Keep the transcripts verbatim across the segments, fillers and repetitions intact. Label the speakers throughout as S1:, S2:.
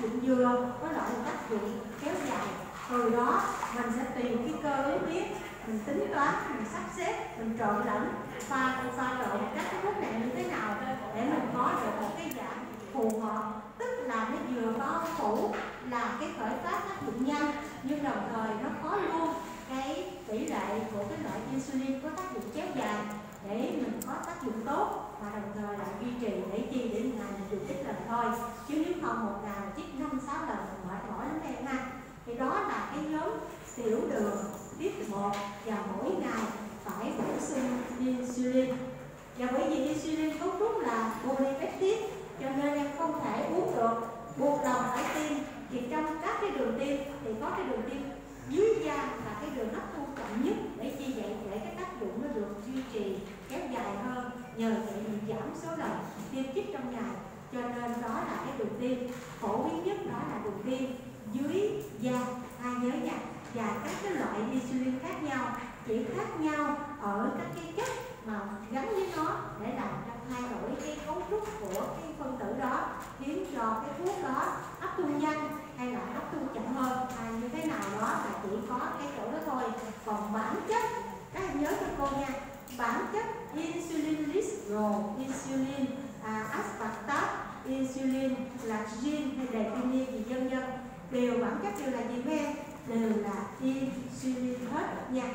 S1: dụng vừa, có loại tác dụng kéo dài. Từ đó mình sẽ tùy cái cơ ứng biến, mình tính toán, mình sắp xếp, mình trộn lẫn, pha pha trộn các cái thuốc này như thế nào để mình có được một cái dạng phù hợp, tức là nó vừa có phủ là cái khởi phát tác dụng nhanh, nhưng đồng thời nó có luôn cái tỷ lệ của cái loại insulin có tác dụng kéo dài để mình có tác dụng tốt, và đồng thời là duy trì để chi để một ngày mình dùng ít lần thôi, chứ nếu không một ngày chích năm sáu lần mình mệt mỏi lắm em ha. Thì đó là cái nhóm tiểu đường tiếp một, và mỗi ngày phải bổ sung insulin. Và bởi vì insulin cấu trúc là polypeptide cho nên em không thể uống được, buộc lòng phải tiêm. Thì trong các cái đường tiêm thì có cái đường tiêm dưới da là cái đường hấp thu chậm nhất, để chi vậy để cái tác dụng nó được duy trì kéo dài hơn, nhờ vậy mình giảm số lần tiêm chích trong ngày. Cho nên đó là cái đường tiêm phổ biến nhất, đó là đường tiêm dưới da, hai nhớ nha. Và các cái loại insulin khác nhau, chỉ khác nhau ở các cái chất mà gắn với nó để làm cho thay đổi cái cấu trúc của cái phân tử đó, khiến cho cái thuốc đó hấp thu nhanh hay là hấp thu chậm hơn, hay như thế nào đó là chỉ có cái chỗ đó thôi. Còn bản chất, các em nhớ cho cô nha, bản chất insulin glycerol, insulin à, aspartate, insulin glargine hay depinin gì vân vân đều bản chất đều là gì mấy em? Đều là insulin hết nha.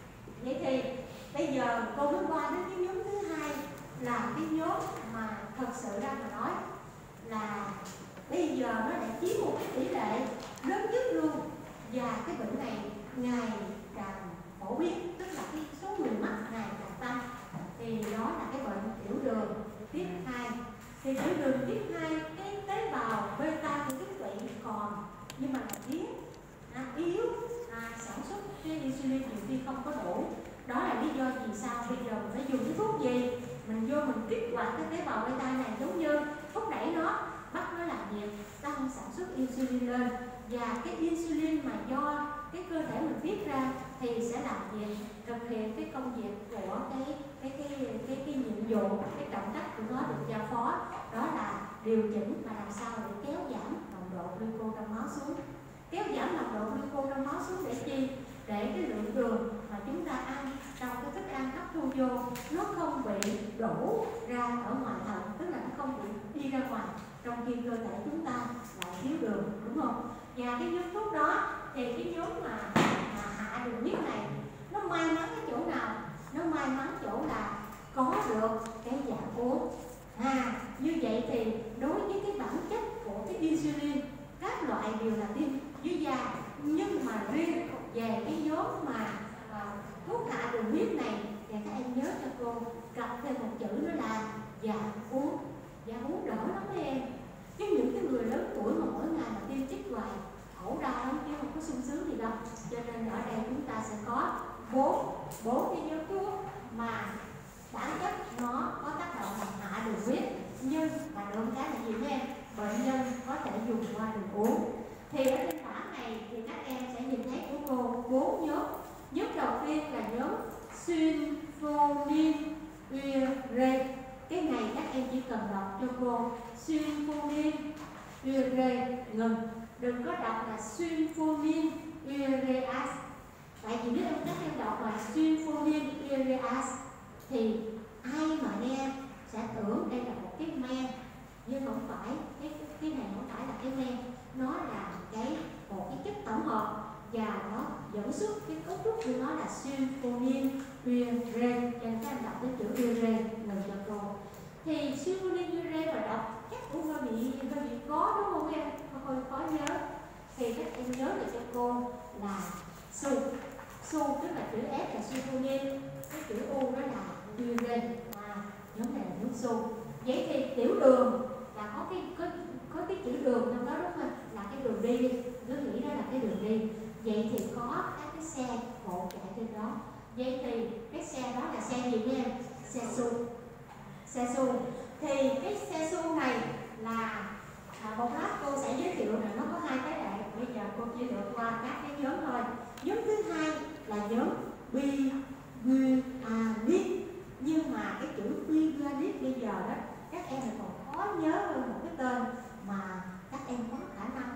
S1: Vậy thì bây giờ cô mới qua đến cái nhóm thứ hai, là cái nhóm mà thật sự ra mà nói là bây giờ nó đã chiếm một cái tỷ lệ lớn nhất luôn, và cái bệnh này ngày càng phổ biến, tức là cái số người mắc ngày càng tăng. Thì đó là cái bệnh tiểu đường tiếp hai. Thì tiểu đường tiếp hai, cái tế bào beta của cái tụy còn nhưng mà là yếu, à, yếu à, sản xuất cái insulin nhiều khi không có đủ. Đó là lý do vì sao bây giờ mình phải dùng cái thuốc gì, mình vô mình kích hoạt cái tế bào beta này, giống như thúc đẩy nó, bắt nó làm việc tăng sản xuất insulin lên. Và cái insulin mà do cái cơ thể mình tiết ra thì sẽ làm việc, thực hiện cái công việc của cái cái cái cái cái, cái nhiệm vụ, cái trọng trách của nó được giao phó, đó là điều chỉnh và làm sao để kéo giảm nồng độ glucose trong máu xuống. Kéo giảm nồng độ glucose trong máu xuống để chi? Để cái lượng đường mà chúng ta ăn trong cái thức ăn hấp thu vô nó không bị đổ ra ở ngoài thận, tức là nó không bị đi ra ngoài, trong khi cơ thể chúng ta lại thiếu đường, đúng không? Và cái nhóm thuốc đó thì cái nhóm mà, mà hạ đường huyết này nó may mắn cái chỗ nào? Nó may mắn chỗ là có được cái dạng uống. À, như vậy thì đối với cái bản chất của cái insulin, các loại đều là tiêm dưới da, nhưng mà riêng về cái nhóm mà à, thuốc hạ đường huyết này thì các em nhớ cho cô cặp thêm một chữ nữa là dạng uống. Dạng uống đỡ lắm mấy em, chứ những cái người lớn tuổi mà mỗi ngày mà tiêm chích hoài khổ đau lắm chứ không có sung sướng gì đâu. Cho nên ở đây chúng ta sẽ có bốn bốn cái nhóm thuốc mà bản chất nó có tác động làm hạ đường huyết, nhưng mà được cái là gì mấy em? Bệnh nhân có thể dùng qua đường uống. Thì ở trên bảng này thì các em sẽ nhìn thấy của cô bốn nhóm. Nhóm đầu tiên là nhóm sulfonylurea. Cái này các em chỉ cần đọc cho cô sulfonylurea ngừng, đừng có đọc là sulfonylurea. Tại vì nếu em các em đọc là sulfonylurea thì ai mà nghe sẽ tưởng đây là một cái men, nhưng không phải. Cái cái này không phải là cái men, nó là cái một cái chất tổng hợp, và nó dẫn xuất cái cấu trúc của nó là sulfonylurea, cho nên các em đọc cái chữ urea ngừng cho cô. Thì sulfonylurea mà đọc chắc cũng hơi bị hơi bị khó, đúng không em? Hơi khó nhớ. Thì các em nhớ được cho cô là su, su tức là chữ S là sulfonin, cái chữ U đó là urea, à, nhóm này là nhóm su. Vậy thì tiểu đường là có cái có, có cái chữ đường trong đó, đúng không? Là cái đường đi, cứ nghĩ đó là cái đường đi. Vậy thì có các cái xe cộ chạy trên đó. Vậy thì cái xe đó là xe gì nha? Xe su. Xe su. Thì cái xe su này là à, một lát cô sẽ giới thiệu là nó có hai cái đại. Bây giờ cô chỉ lượt qua các cái nhóm thôi. Nhóm thứ hai là nhóm biguanide. Nhưng mà cái chữ biguanide bây giờ đó các em còn khó nhớ hơn một cái tên mà các em có khả năng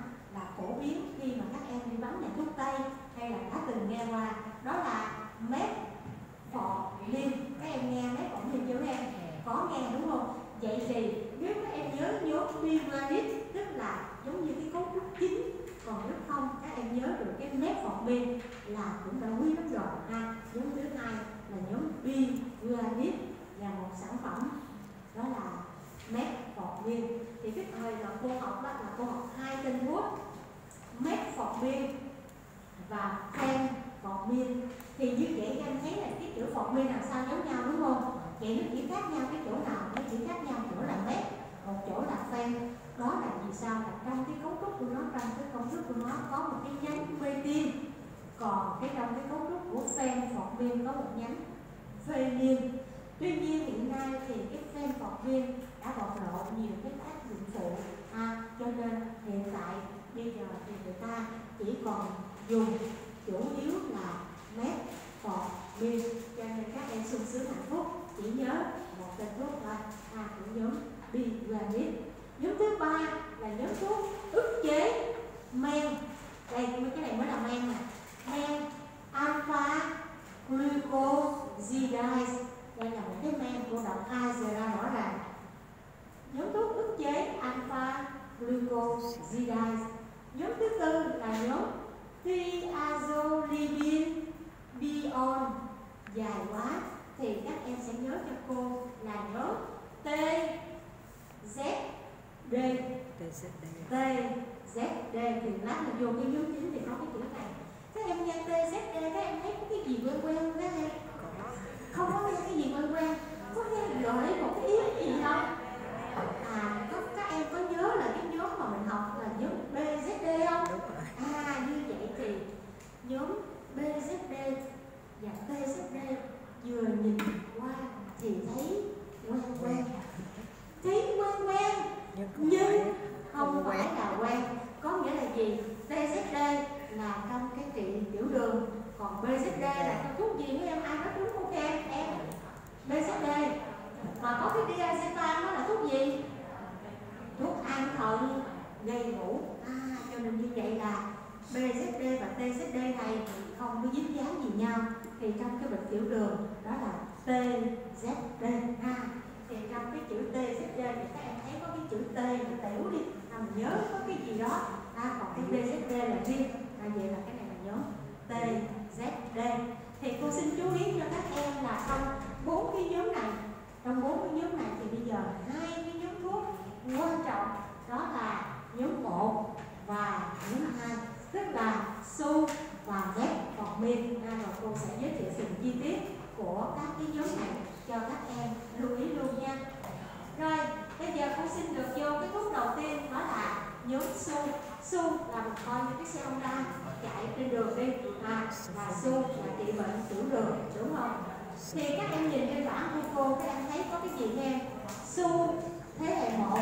S1: có nghe đúng không? Vậy thì nếu các em nhớ nhóm bi-guanid tức là giống như cái cấu trúc chính, còn nếu không các em nhớ được cái metformin là cũng đã quý lắm rồi ha. Nhóm thứ hai là nhóm bi-guanid và một sản phẩm đó là metformin. Thì cái thời mà cô học đó là cô học hai tên thuốc metformin và phenformin. Thì như vậy các em thấy là cái chữ formin làm sao giống nhau đúng không? Vậy nó chỉ khác nhau cái chỗ nào? Nó chỉ khác nhau chỗ là met, một chỗ là phen. Đó là vì sao? Là trong cái cấu trúc của nó, trong cái công thức của nó có một cái nhánh metin, còn cái trong cái cấu trúc của phenformin có một nhánh phenyl. Tuy nhiên hiện nay thì cái phenformin đã bộc lộ nhiều cái tác dụng phụ, à, cho nên hiện tại bây giờ thì người ta chỉ còn dùng chủ yếu là metformin, cho nên các em sung sướng hạnh phúc chỉ nhớ một tên thuốc thôi, à, của nhóm bi-guanid. Nhóm thứ ba là nhóm thuốc ức chế men. Đây, cái này mới là men nè, men alpha glucosidase. Đây là một cái men của độc A ra rõ ràng. Nhóm thuốc ức chế alpha glucosidase. Nhóm thứ tư là nhóm thiazolidine bion, dài quá thì các em sẽ nhớ cho cô là nhóm T Z D. T Z D thì lát là vô cái nhóm chính thì có cái chữ này. Các em nghe T Z D các em thấy có cái gì quen quen đó hay không? Có nghe cái gì quen quen? Có nghe gợi một cái ý gì không? À, có, các em có nhớ là cái nhóm mà mình học là nhóm B Z D không? À, như vậy thì nhóm B Z D và T Z D vừa nhìn qua thì thấy quen quen, thấy quen quen nhưng không phải là quen. Có nghĩa là gì? T Z D là trong cái trị tiểu đường, còn B Z D là trong thuốc gì nữa em? Ai nói đúng không em? Em B Z D mà có cái diazepam đó là thuốc gì? Thuốc an thận gây ngủ. À, cho nên như vậy là B Z D và T Z D này không có dính dáng gì nhau. Thì trong cái bệnh tiểu đường đó là T Z D ha. Thì trong cái chữ T Z D thì các em thấy có cái chữ T là tiểu đi, à, mình nhớ có cái gì đó. À, còn cái B Z D là riêng. À, vậy là cái này là nhóm T Z D. Thì cô xin chú ý cho các em là trong bốn cái nhóm này, trong bốn cái nhóm này thì bây giờ hai cái nhóm thuốc quan trọng đó là nhóm một và nhóm hai, tức là su và metformin. À, rồi cô sẽ giới thiệu từng chi tiết của các cái nhóm này cho các em lưu ý luôn nha. Rồi bây giờ cô xin được vô cái thuốc đầu tiên, đó là nhóm su. Su là một coi như cái xe Honda chạy trên đường đi, à, là su là trị bệnh tiểu đường đúng không? Thì các em nhìn trên bảng của cô, các em thấy có cái gì nghe? Su thế hệ một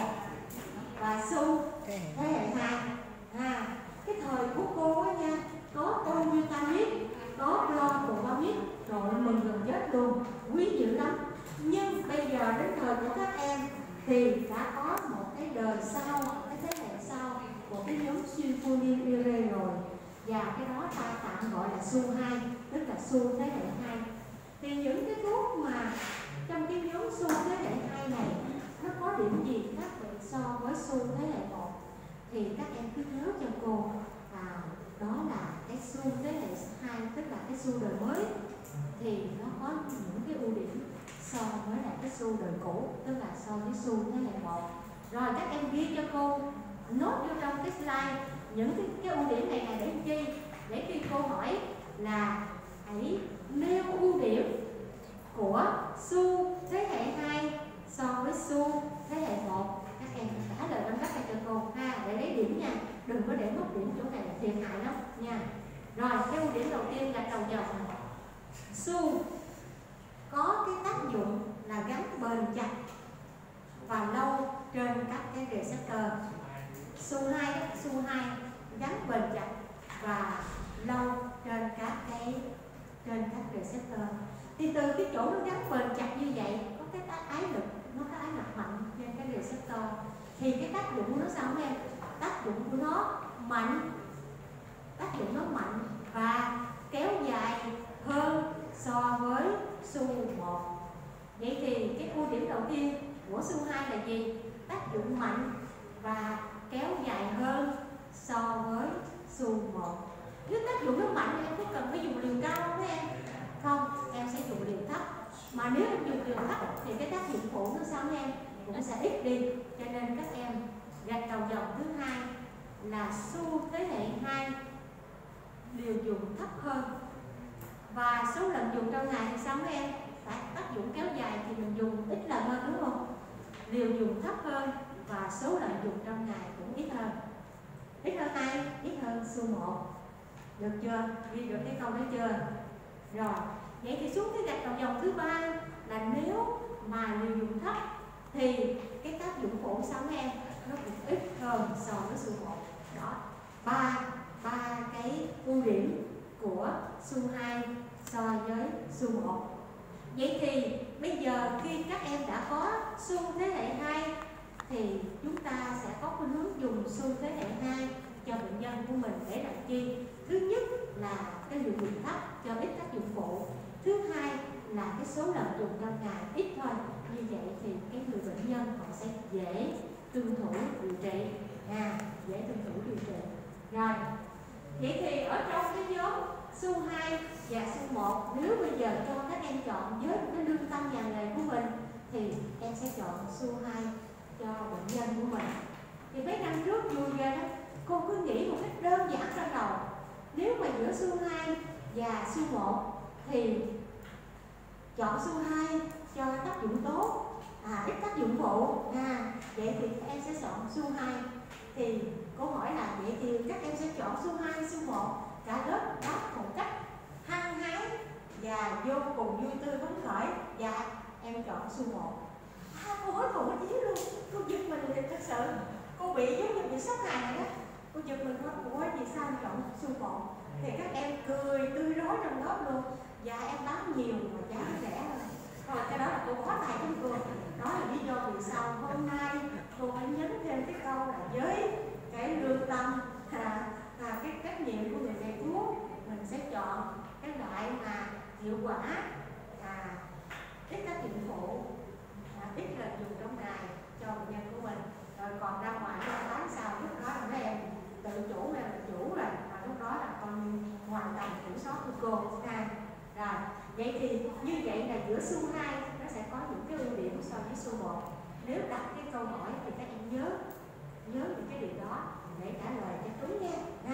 S1: và su thế hệ hai. À, cái thời của cô á nha, có Probutamid, có Clomipramid, rồi mừng gần chết luôn, quý dữ lắm. Nhưng bây giờ đến thời của các em thì đã có một cái đời sau, cái thế hệ sau của cái nhóm sulfonylurea rồi, và cái đó ta tạm gọi là su hai, tức là su thế hệ hai. Thì những cái thuốc mà trong cái nhóm su thế hệ hai này nó có điểm gì khác biệt so với su thế hệ một thì các em cứ nhớ cho cô, à, đó là cái su thế hệ hai, tức là cái su đời mới thì nó có những cái ưu điểm so với lại cái su đời cũ, tức là so với su thế hệ một. Rồi các em ghi cho cô, nốt vô trong cái slide những cái, cái ưu điểm này là để chi? Để khi cô hỏi là hãy nêu ưu điểm của su thế hệ hai so với su thế hệ một. Các em trả lời trong đất này cho cô ha, để lấy điểm nha, đừng có để mất điểm chỗ này là thiệt hại lắm nha. Rồi cái ưu điểm đầu tiên là đầu dòng. Su có cái tác dụng là gắn bền chặt và lâu trên các cái receptor. Su hai, su hai gắn bền chặt và lâu trên các cái trên các receptor. Thì từ cái chỗ nó gắn bền chặt như vậy, có cái ái lực, nó có ái lực mạnh trên cái receptor, thì cái tác dụng của nó sao em? Tác dụng của nó mạnh, tác dụng nó mạnh và kéo dài hơn so với su một. Vậy thì cái ưu điểm đầu tiên của xu hai là gì? Tác dụng mạnh và kéo dài hơn so với xu một. Nếu tác dụng nó mạnh thì em có cần phải dùng liều cao không các em? Không, em sẽ dùng liều thấp. Mà nếu em dùng liều thấp thì cái tác dụng phụ nó sao em cũng sẽ ít đi. Cho nên các em gạch đầu dòng thứ hai là xu thế hệ hai liều dùng thấp hơn. Và số lần dùng trong ngày thì sao các em? Tại tác dụng kéo dài thì mình dùng ít lần hơn đúng không? Liều dùng thấp hơn và số lần dùng trong ngày cũng ít hơn. Ít hơn ai? Ít hơn xu một. Được chưa? Ghi được cái câu đó chưa? Rồi, vậy thì xuống cái gạch đầu dòng thứ ba là nếu mà liều dùng thấp thì cái tác dụng phụ sao em? Nó cũng ít hơn so với xu một. Đó, ba ba cái ưu điểm của xu hai so với xu một. Vậy thì bây giờ khi các em đã có xu thế hệ hai thì chúng ta sẽ có khuynh hướng dùng xu thế hệ hai cho bệnh nhân của mình để làm chi? Thứ nhất là cái liều dùng thấp cho ít tác dụng phụ. Thứ hai là cái số lần dùng trong ngày ít thôi. Như vậy thì cái người bệnh nhân họ sẽ dễ tuân thủ điều trị, à, dễ tuân thủ điều trị. Rồi, vậy thì ở trong cái nhóm xu hai và xu một, nếu bây giờ cho các em chọn với cái lương tâm nhà nghề của mình thì em sẽ chọn xu hai cho bệnh nhân của mình. Thì mấy năm trước vui ghê đó, cô cứ nghĩ một cách đơn giản trong đầu, nếu mà giữa xu hai và xu một thì chọn xu hai cho tác dụng tốt, à, ít tác dụng phụ, à, vậy thì các em sẽ chọn xu hai. Thì câu hỏi là vậy thì các em sẽ chọn xu hai, xu một, cả lớp đáp một cách hăng hái và vô cùng vui tươi phấn khởi. Dạ, em chọn xu một. À, cô hối hồn cái chí luôn, cô giật mình thì thật sự cô bị giống như bị sốc hài đó. Cô giật mình quá, cô nói vì sao em chọn xu một? Thì các em cười tươi rói trong lớp luôn. Dạ em bán nhiều mà giá rẻ thôi. Rồi cái đó là cô khó tài trong cô. Đó là lý do vì sao hôm nay cô phải nhấn thêm cái câu là với cái lương tâm, à, à, cái trách nhiệm của người thầy thuốc, mình sẽ chọn cái loại mà hiệu quả, à, ít tác dụng phụ, à, ít lần dùng trong ngày cho bệnh nhân của mình. Rồi còn ra ngoài ra bán sao lúc đó là mấy em tự chủ hay là chủ rồi, mà lúc đó là con hoàn toàn kiểm soát của cô. À, rồi vậy thì như vậy là giữa xu hai nó sẽ có những cái ưu điểm so với xu một. Nếu đặt cái câu hỏi thì các em nhớ nhớ những cái điều đó để trả lời cho đúng nha. À,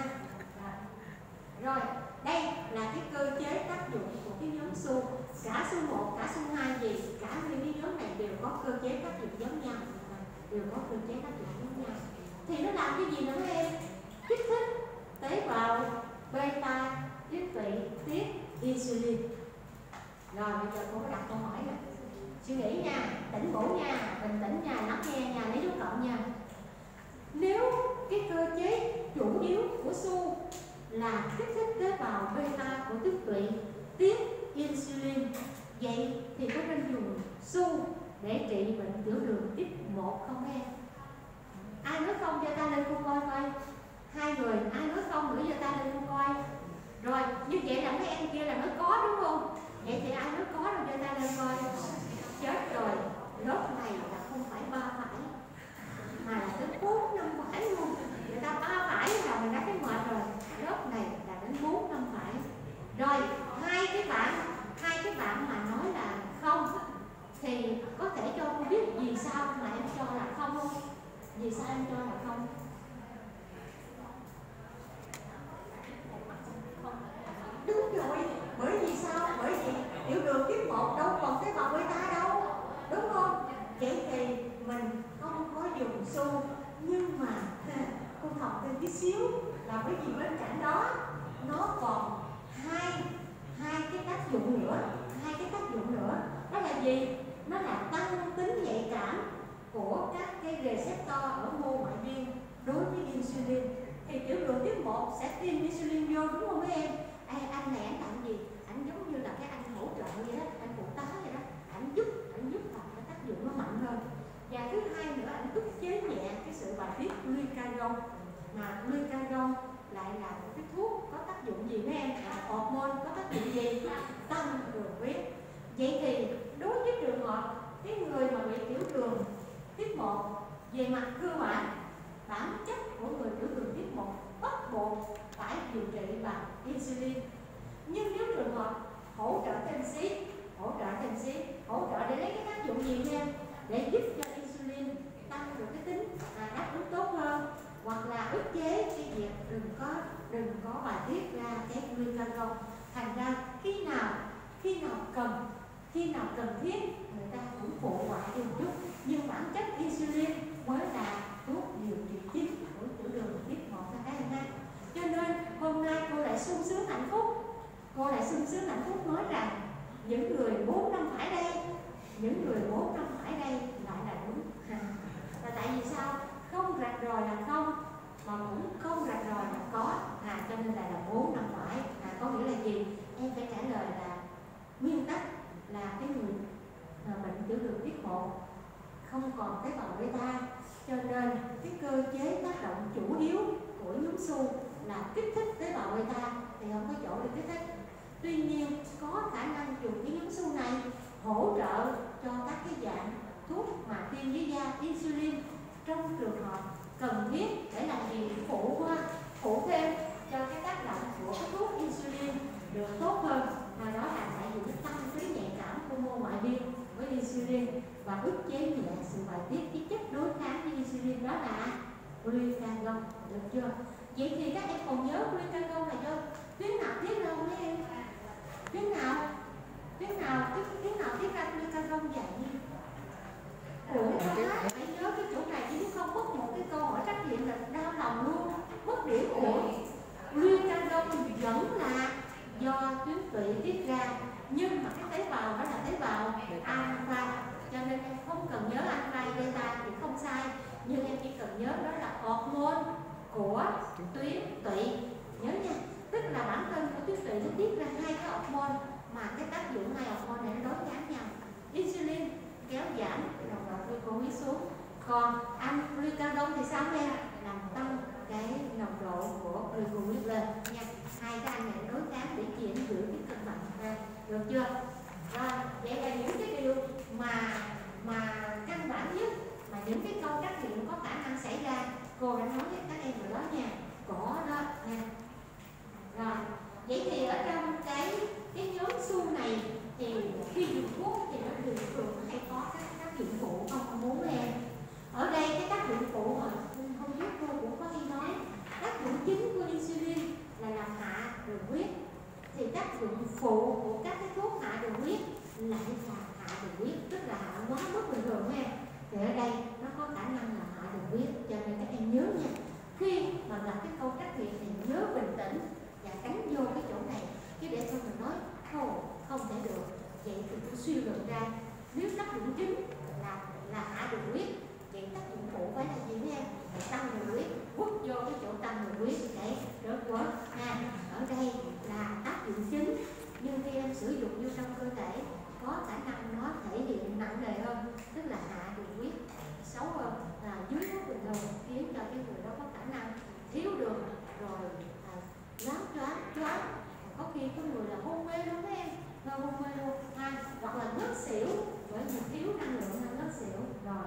S1: rồi đây là cái cơ chế tác dụng của cái nhóm xu. Cả xu một, cả xu hai gì, cả những cái nhóm này đều có cơ chế tác dụng giống nhau, đều có cơ chế tác dụng giống nhau. Thì nó làm cái gì nữa các em? Kích thích tế bào beta tiết tụy tiết insulin. Rồi bây giờ cô đặt câu hỏi nè, suy nghĩ nha, tỉnh ngủ nha, bình tĩnh nha, lắng nghe nha, lấy dấu cộng nha. Nếu cái cơ chế chủ yếu của xu là kích thích tế bào beta của tiết tụy tiết insulin, vậy thì có nên dùng xu để trị bệnh tiểu đường tiếp một không em? Ai nói không cho ta lên cô coi coi. Hai người, ai nói không nữa cho ta lên cô coi. Rồi, như vậy là mấy em kia là nói có đúng không? Vậy thì ai nói có rồi cho ta lên coi. Chết rồi, lớp này là không phải ba phải mà là tới bốn năm phải luôn. Người ta ba phải là mình đã thấy mệt rồi. Lớp này là đến bốn năm phải. Rồi, hai cái bạn, hai cái bạn mà nói là không thì có thể cho cô biết vì sao mà em cho là không không? Vì sao em cho là không? Đúng rồi, bởi vì sao? Bởi vì tiểu đường tiếp một đâu còn tế bào beta đâu, đúng không? Vậy thì mình không có dùng xu, nhưng mà cô học thêm tí xíu là bởi vì bên cạnh đó nó còn hai hai cái tác dụng nữa, hai cái tác dụng nữa. Đó là gì? Nó là tăng tính nhạy cảm của các cái receptor ở mô ngoại biên đối với insulin. Thì tiểu đường tiếp một sẽ tiêm insulin vô đúng không mấy em? Ê, anh này anh làm gì? Anh giống như là cái anh hỗ trợ vậy đó, anh phụ tá vậy đó. Anh giúp, anh giúp vào cái tác dụng nó mạnh hơn. Và thứ hai nữa, anh ức chế nhẹ cái sự bài tiết glucagon. Mà glucagon lại là một cái thuốc có tác dụng gì mấy em? Là hormone có tác dụng gì? Tăng đường huyết. Vậy thì đối với trường hợp cái người mà bị tiểu đường tiếp một, về mặt cơ bản bản chất của người tiểu đường tiếp một bắt buộc phải điều trị bằng insulin. Nhưng nếu trường hợp hỗ trợ thêm xí, hỗ trợ thêm xí, hỗ trợ để lấy cái tác dụng gì nha, để giúp cho insulin tăng được cái tính à, đáp ứng tốt hơn, hoặc là ức chế cái việc đừng có đừng có bài tiết ra cái glucagon. Thành ra khi nào khi nào cần khi nào cần thiết người ta cũng phụ hoại đi một chút, nhưng bản chất insulin mới là thuốc điều trị chính của tiểu đường tiếp một và các em ha. Cho nên hôm nay cô lại sung sướng hạnh phúc, cô lại sung sướng hạnh phúc nói rằng những người bốn năm phải đây, những người bốn năm phải đây lại là đúng. Và tại vì sao? Không rạch ròi là không, mà cũng không rạch ròi là có, à, cho nên là là bốn năm phải. À, có nghĩa là gì? Em phải trả lời là nguyên tắc là cái người à, bệnh tiểu đường tiếp một không còn tế bào beta, cho nên cái cơ chế tác động chủ yếu của nhúng su là kích thích tế bào beta thì không có chỗ để kích thích. Tuy nhiên có khả năng dùng cái nhúng su này hỗ trợ cho các cái dạng thuốc mà tiêm dưới da insulin trong trường hợp cần thiết để làm gì phụ qua phụ thêm cho cái tác động của cái thuốc insulin được tốt hơn. Và đó là tại vì nó tăng tính nhạy cảm của mô ngoại biên với insulin và ức chế nhẹ sự bài tiết cái chất đối kháng với insulin, đó là glucagon, được chưa? Vậy thì các em còn nhớ glucagon là do tuyến nào tiết ra không em? Tuyến nào? Tuyến nào? Tuyến, tuyến nào tiết ra glucagon vậy? Ủa, phải nhớ cái chỗ này chứ không mất một cái câu hỏi trắc nghiệm là đau lòng luôn, mất điểm của glucagon vẫn là do tuyến tụy tiết ra, nhưng mà cái tế bào đó là tế bào alpha, cho nên em không cần nhớ alpha beta thì không sai, nhưng em chỉ cần nhớ đó là hormone của tuyến tụy, nhớ nha. Tức là bản thân của tuyến tụy nó tiết ra hai cái hormone mà cái tác dụng hai hormone này nó đối kháng nhau. Insulin kéo giảm nồng độ glucose xuống, còn ăn glucagon thì sao em? Làm tăng cái nồng độ của glucose lên nha. Hai cái anh này đối kháng để chuyển giữ cái cân bằng ha, được chưa? Rồi, vậy là những cái điều mà mà căn bản nhất mà những cái câu trắc nghiệm có khả năng xảy ra cô đã nói với các em rồi đó nha, có đó nha. Rồi, vậy thì ở trong cái cái nhóm su này thì khi dùng thuốc thì nó thường thường hay có các tác dụng phụ không không muốn em. Ở đây cái tác dụng phụ mà không biết cô cũng có hay nói, tác dụng chính của insulin là làm hạ đường huyết, thì tác dụng phụ của các cái thuốc hạ đường huyết lại là hạ đường huyết, tức là hạ quá mức bình thường em. Thì ở đây nó có khả năng là hạ đường huyết, cho nên các em nhớ nha, khi mà gặp cái câu trắc nghiệm thì nhớ bình tĩnh và đánh vô cái chỗ này, chứ để cho mình nói thôi không thể được. Vậy thì tôi suy luận ra nếu tác dụng chính là là hạ đường huyết, vậy tác dụng phụ phải là gì với em? Là tăng đường huyết, quất vô cái chỗ tăng đường huyết để rớt quá ha. Ở đây là tác dụng chính, nhưng khi em sử dụng vô trong cơ thể có khả năng nó thể hiện nặng nề hơn, tức là hạ đường huyết xấu hơn, là dưới mức bình thường, khiến cho cái người đó có khả năng thiếu đường, rồi loáng choáng choáng, có khi có người là hôn mê luôn đấy em, rồi hôn mê luôn ha, hoặc là ngất xỉu bởi vì thiếu năng lượng hay ngất xỉu. Rồi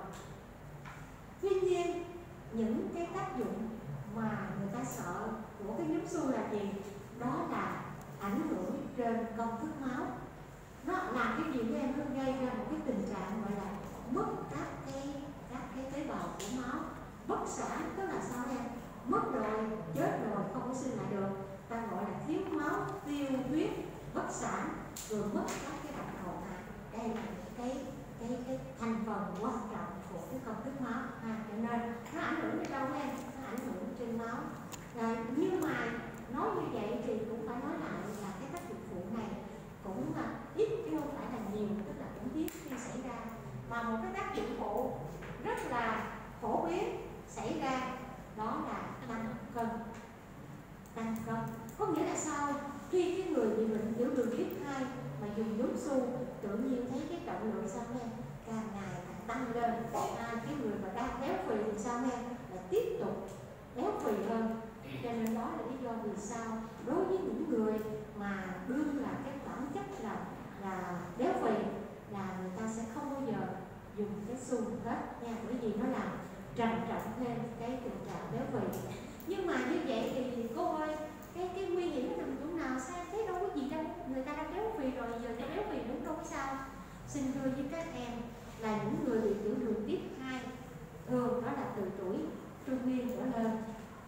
S1: tuy nhiên những cái tác dụng mà người ta sợ của cái nhóm su là gì? Đó là ảnh hưởng trên công thức máu. Nó làm cái gì với em? Nó gây ra một cái tình trạng gọi là mất các cái các cái tế bào của máu, bất sản, tức là sao em? Mất rồi, chết rồi, không có sinh lại được, ta gọi là thiếu máu, tiêu huyết, bất sản, rồi mất các cái bạch cầu này. Đây là cái cái cái thành phần quan trọng của cái công thức máu ha. Cho nên nó ảnh hưởng đến đâu em? Nó ảnh hưởng trên máu. À, nhưng mà nói như vậy thì cũng phải nói lại là cái tác dụng phụ này cũng là ít chứ không phải là nhiều, tức là cũng hiếm khi xảy ra. Mà một cái tác dụng phụ rất là phổ biến xảy ra đó là tăng cân. Tăng cân có nghĩa là sao? Khi cái người bị bệnh tiểu đường tuyếp hai mà dùng nhúng su, tự nhiên thấy cái trọng lượng sao em càng ngày càng tăng lên. À, cái người mà đang béo phì thì sao em là tiếp tục béo phì hơn. Cho nên đó là lý do vì sao đối với những người mà đương là cái bản chất là là béo phì là người ta sẽ không bao giờ dùng cái xu hết nha, bởi vì nó làm trầm trọng thêm cái tình trạng béo phì. Nhưng mà như vậy thì cô ơi, cái cái nguy hiểm nằm chỗ nào? Sao thấy đâu có gì đâu, người ta đã béo phì rồi, giờ cái béo phì đúng đâu có sao. Xin thưa với các em là những người bị tiểu đường tiếp hai thường đó là từ tuổi trung niên trở lên.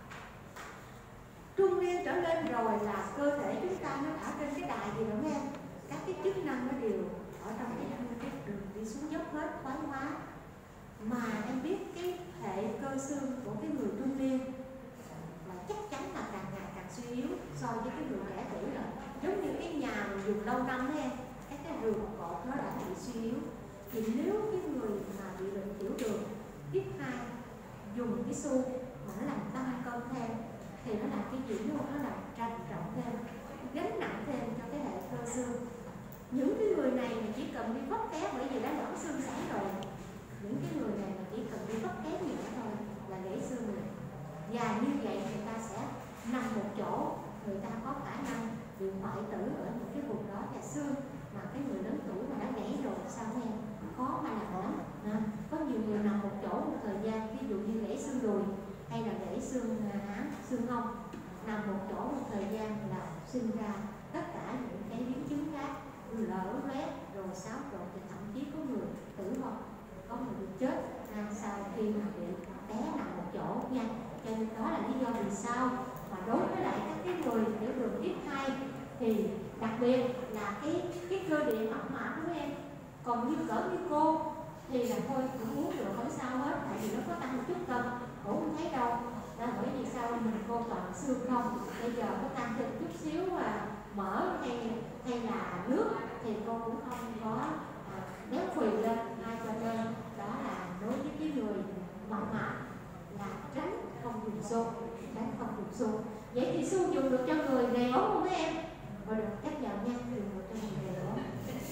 S1: Trung niên trở lên rồi là cơ thể chúng ta nó đã trên cái đài gì rồi em, các cái chức năng nó đều ở trong cái, cái đường đi xuống dốc hết, thoái hóa. Mà em biết cái hệ cơ xương của cái người trung niên là chắc chắn là càng ngày càng suy yếu so với cái người trẻ tuổi rồi. Giống như cái nhà mình dùng lâu năm đó em, các cái ruột cột nó đã bị suy yếu. Thì nếu cái người mà bị bệnh tiểu đường tiếp hai dùng cái xu mà nó làm tăng cân thêm thì nó làm cái gì nữa, nó làm trầm trọng thêm, gánh nặng thêm cho cái hệ cơ xương. Những cái người này mà chỉ cần đi vấp té, bởi vì đã loãng xương sẵn rồi, những cái người này mà chỉ cần đi vấp té nhẹ thôi là gãy xương rồi. Và như vậy người ta sẽ nằm một chỗ, người ta có khả năng bị hoại tử ở những cái vùng đó, và xương mà cái người lớn tuổi mà đã gãy rồi sao em khó mà làm lắm. Có nhiều người nằm một chỗ một thời gian, ví dụ như gãy xương đùi hay là gãy xương háng, xương hông, nằm một chỗ một thời gian là sinh ra tất cả những cái biến chứng khác, lở loét rồi xáo trộn, thì thậm chí có người tử vong, có người bị chết à, sau khi mà bị té nằm một chỗ nha. Cho nên đó là lý do vì sao mà đối với lại các cái người tiểu đường tiếp hai thì đặc biệt là cái cái cơ địa mập mạp của em. Còn như cỡ như cô thì là thôi cũng uống được không sao hết, tại vì nó có tăng một chút cân cũng không thấy đâu. Là bởi vì sao mình cô toàn xương không, bây giờ có tăng thêm chút xíu mà mỡ hay hay là nước thì cô cũng không có à, béo phì lên. Hai cho nên đó là đối với cái người mập mạp là tránh không dùng xô, tránh không dùng xô. Vậy thì xô dùng được cho người gầy ốm không mấy em? Rồi được, chấp nhận nha, dùng được cho người gầy ốm.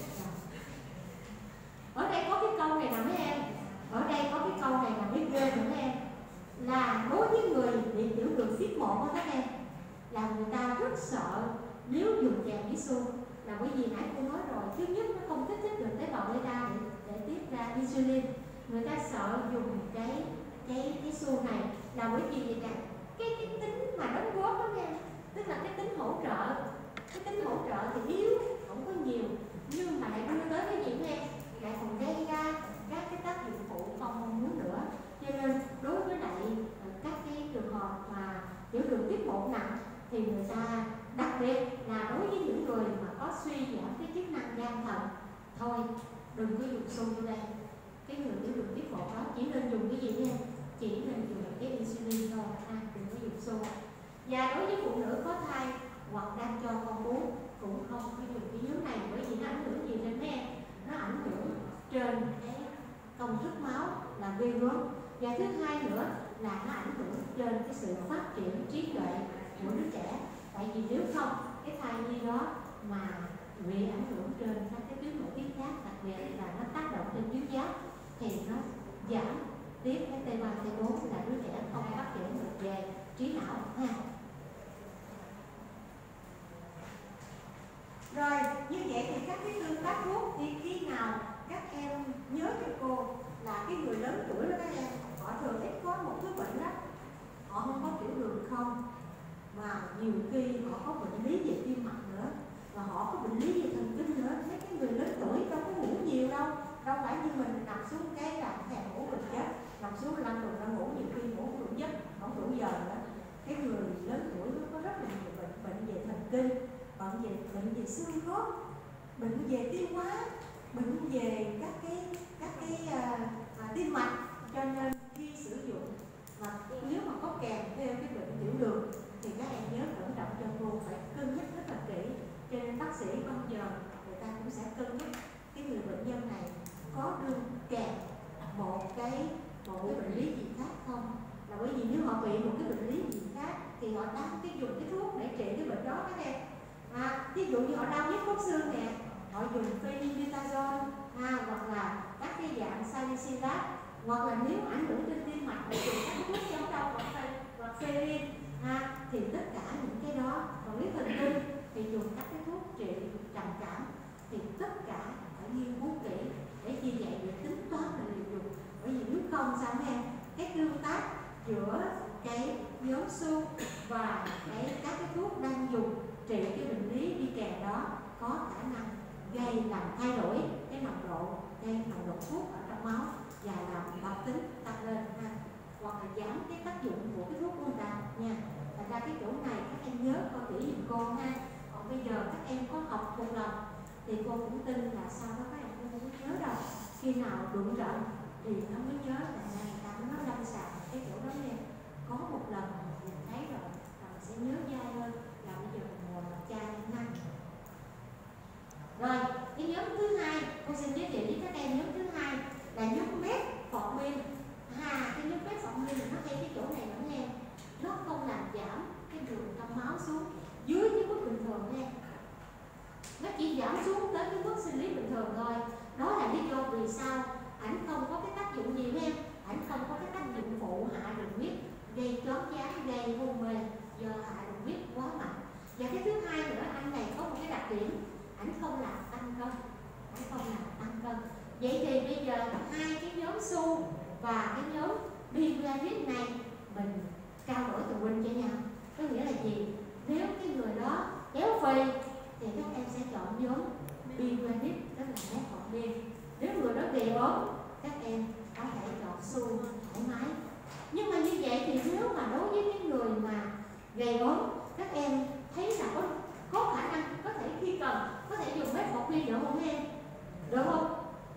S1: Ở đây có cái câu này nè mấy em, ở đây có cái câu này là biết ghê nữa mấy em, là đối với người bị tiểu đường tiếp một đó các em, là người ta rất sợ nếu dùng kèm với xu, là bởi vì nãy cô nói rồi, thứ nhất nó không kích thích được tế bào beta để, để tiết ra insulin. Người ta sợ dùng cái cái cái xu này là bởi vì gì nè, cái cái tính mà đóng góp đó em, tức là cái tính hỗ trợ, cái tính hỗ trợ thì yếu, không có nhiều, nhưng mà lại đưa tới cái gì em, lại còn gây ra các cái tác dụng phụ không mong muốn nữa. Cho nên đối với lại các cái trường hợp mà tiểu đường tiếp một nặng thì người ta đặc biệt là đối với những người mà có suy giảm cái chức năng gan thận, thôi đừng có dùng xu vô đây. Cái người tiểu đường tiếp một đó chỉ nên dùng cái gì nha, chỉ nên dùng cái insulin thôi, à, đừng có dùng xu. Và đối với phụ nữ có thai hoặc đang cho con bú cũng không có dùng cái yếu này, bởi vì nó ảnh hưởng gì lên em, nó ảnh hưởng trên cái công thức máu là ghê gớm. Và thứ hai nữa là nó ảnh hưởng trên cái sự phát triển trí tuệ của đứa trẻ. Tại vì nếu không cái thai nhi đó mà bị ảnh hưởng trên các cái tuyến nội tiết khác, đặc biệt là nó tác động trên tuyến giáp, thì nó giảm tiếp cái T ba T bốn, là đứa trẻ không phát triển được về trí não ha. Rồi như vậy thì các cái tương tác thuốc thì khi nào các em nhớ cho cô là cái người lớn tuổi đó các em, họ thường ít có một thứ bệnh đó, họ không có tiểu đường không, mà nhiều khi họ có bệnh lý về tim mạch nữa, và họ có bệnh lý về thần kinh nữa. Mấy cái người lớn tuổi đâu có ngủ nhiều đâu, đâu phải như mình nằm xuống cái là thèm ngủ mình chết, nằm xuống lăn đùng ra ngủ, nhiều khi ngủ đủ giấc, không đủ giờ nữa. Cái người lớn tuổi nó có rất là nhiều bệnh, bệnh về thần kinh, bệnh về bệnh về xương khớp, bệnh về tiêu hóa, bệnh về các cái các cái à, à, tim mạch. Cho nên khi sử dụng mà nếu mà có kèm theo cái bệnh tiểu đường thì các em nhớ cẩn trọng cho cô, phải cân nhắc rất là kỹ. Cho nên bác sĩ bao giờ người ta cũng sẽ cân nhắc cái người bệnh nhân này có đưa kèm một cái một cái bệnh lý gì khác không, là bởi vì nếu họ bị một cái bệnh lý gì khác thì họ đang cái dùng cái thuốc để trị cái bệnh đó các em. À, ví dụ như họ đau nhức khớp xương nè, họ dùng phenylbutazone à, hoặc là các cái dạng salicylate, hoặc là nếu ảnh hưởng đến tim mạch thì dùng các thuốc chống đau hoặc hoặc pherin à, thì tất cả những cái đó. Còn nếu thần kinh thì dùng các cái thuốc trị trầm cảm, thì tất cả phải nghiên cứu kỹ để chi vậy để tính toán là liều dùng. Bởi vì nếu không sao mấy em, cái tương tác giữa cái nhóm xu và cái các cái thuốc đang dùng trị cái bệnh lý đi kèm đó có khả năng gây làm thay đổi cái nồng độ gây nồng độ thuốc ở trong máu và làm độc tính tăng lên ha, hoặc là giảm cái tác dụng của cái thuốc của người ta nha. Thành ra cái chỗ này các em nhớ coi kỹ giùm cô ha. Còn bây giờ các em có học cùng lòng thì cô cũng tin là sau đó các em cũng không nhớ đâu. Khi nào đụng trận thì nó mới nhớ là người ta nó lâm sàng cái chỗ đó nha. Có một lần mình thấy rồi là mình sẽ nhớ dai hơn là bây giờ mình ngồi một chai năm. Rồi cái nhóm thứ hai cô xin giới thiệu với các em. Nhóm thứ hai là nhóm metformin. À, cái nhóm metformin nó hay cái chỗ này lắm nha, nó không làm giảm cái đường trong máu xuống dưới cái mức bình thường nha, nó chỉ giảm xuống tới cái mức sinh lý bình thường thôi. Đó là lý do vì sao ảnh không có cái tác dụng gì em, ảnh không có cái tác dụng phụ hạ đường huyết, gây choáng váng, gây hôn mê do hạ đường huyết quá mạnh. Và cái thứ hai nữa, anh này có một cái đặc điểm, ảnh không làm tăng cân, ảnh không làm tăng cân. Vậy thì bây giờ hai cái nhóm xu và cái nhóm bivalid này mình trao đổi từ huynh cho nhau. Có nghĩa là gì? Nếu cái người đó béo phì thì các em sẽ chọn nhóm bivalid, tức là metformin. Nếu người đó gầy ốm, các em có thể chọn xu thoải mái. Nhưng mà như vậy thì nếu mà đối với cái người mà gầy ốm, các em thấy là có có khả năng có thể khi cần có thể dùng metformin được không em? Được không?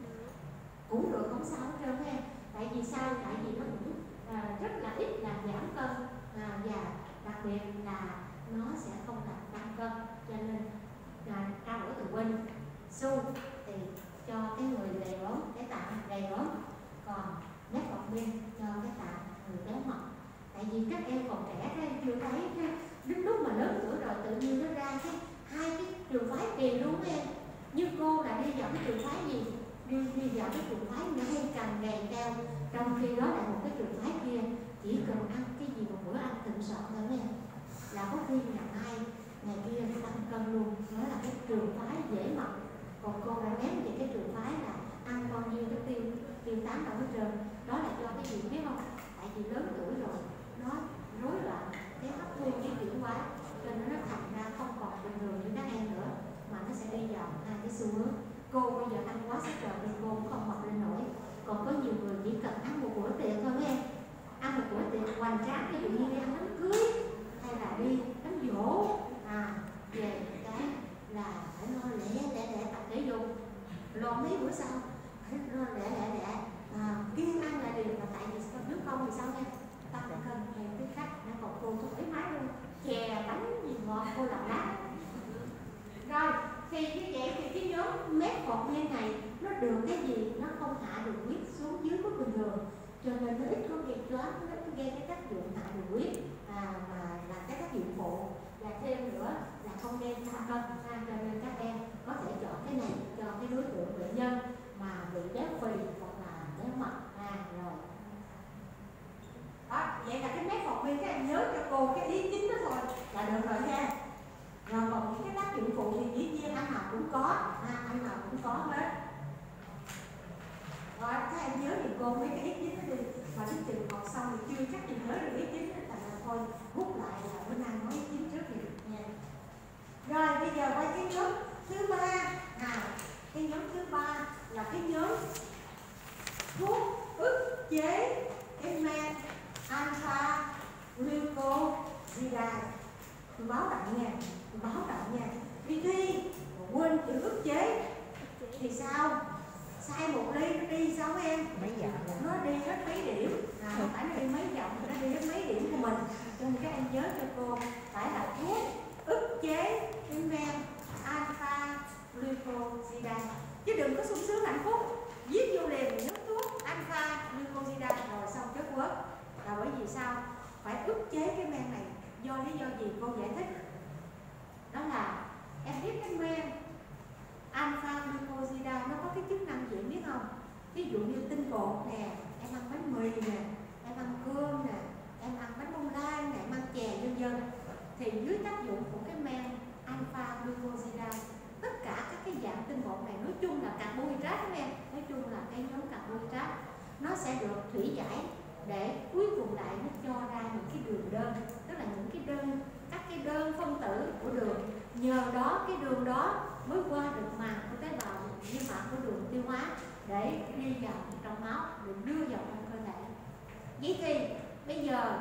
S1: Cũng được, không sao hết trơn em. Tại vì sao? Tại vì nó cũng à, rất là ít làm giảm cân à, và đặc biệt là nó sẽ không làm tăng cân, cho nên là trao đổi từ huynh. Xu thì cho cái người gầy ốm, cái tạng gầy ốm, còn metformin cho cái tạng người béo mập. Tại vì các em còn trẻ các em chưa thấy ha, đến lúc mà lớn tuổi rồi tự nhiên nó ra cái hai cái trường phái kỳ luôn em. Như cô là đi vào cái trường phái gì? Đi, đi vào cái trường phái ngay càng gầy cao, trong khi đó là một cái trường phái kia chỉ cần ăn cái gì một bữa ăn thịnh soạn thôi em, là có khi ngày mai ngày kia nó tăng cân luôn. Đó là cái trường phái dễ mập. Còn cô đã ném về cái trường phái là ăn bao nhiêu cái tiêu tiêu tán đâu hết trơn. Đó là do cái gì biết không? Tại vì lớn tuổi rồi nó rối loạn cái hấp thu cái chuyển hóa, cho nên nó thành ra không còn bình thường như các em nữa, mà nó sẽ đi vào hai cái xu hướng. Cô bây giờ ăn quá sức rồi nên cô cũng không mập lên nổi. Còn có nhiều người chỉ cần ăn một bữa tiệc thôi em, ăn một bữa tiệc hoành tráng, ví dụ như đi ăn đám cưới hay là đi đám giỗ à, về cái là phải lo lẹ lẹ lẹ tập thể dục, lo mấy bữa sau phải lo lẹ lẹ lẹ à, kiêng ăn là điều. Mà tại vì nếu không thì sao em tăng cân theo cái khách nó còn cô thoải mái luôn, chè bánh gì ngọt cô làm lát. Rồi thì như vậy thì cái nhóm metformin này nó được cái gì? Nó không hạ đường huyết xuống dưới mức bình thường, cho nên nó ít có gây choáng, nó ít gây cái tác dụng hạ đường huyết à, mà là cái tác dụng phụ. Và thêm nữa là không gây tăng cân, à, cho nên các em có thể chọn cái này cho cái đối tượng bệnh nhân mà bị béo phì hoặc là béo mập à, rồi. Đó, vậy là cái metformin các em nhớ cho cô cái ý chính đó thôi là được rồi ha. Rồi còn những cái tác dụng phụ thì dĩ nhiên anh nào cũng có, à, anh nào cũng có hết. Rồi các em nhớ thì cô mấy cái ý chính đó đi, mà đến chừng học xong thì chưa chắc thì nhớ được ý chính đó, thành ra thôi rút lại là bữa nay nói ý chính trước thì nha. Rồi bây giờ quay cái nhóm thứ ba, à, cái nhóm thứ ba là cái nhóm thuốc ức chế cái men alpha glucosidase. Tôi báo động nha, tôi báo động nha. Đi thi quên chữ ức chế thì sao? Sai một ly nó đi sao em? Mấy dặm nó đi hết mấy điểm, à, không phải nó đi mấy dặm, nó đi hết mấy điểm của mình. Cho nên các em nhớ cho cô phải là thuốc ức chế cái men alpha glucosidase, chứ đừng có sung sướng hạnh phúc viết vô liền nước thuốc alpha glucosidase rồi xong kết quớt. Là bởi vì sao? Phải ức chế cái men này do lý do gì cô giải thích. Đó là em biết cái men alpha glucosidase nó có cái chức năng gì biết không? Ví dụ như tinh bột nè, em ăn bánh mì nè, em ăn cơm nè, em ăn bánh bông lan nè, em ăn chè vân vân, thì dưới tác dụng của cái men alpha glucosidase tất cả các cái dạng tinh bột bột này nói chung là carbohydrate các em, nói chung là cái nhóm carbohydrate, nó sẽ được thủy giải để cuối cùng lại nó cho ra những cái đường đơn, tức là những cái đơn, các cái đơn phân tử của đường. Nhờ đó cái đường đó mới qua được màng của tế bào, niêm mạc của đường tiêu hóa để đi vào trong máu, được đưa vào trong cơ thể. Vậy thì bây giờ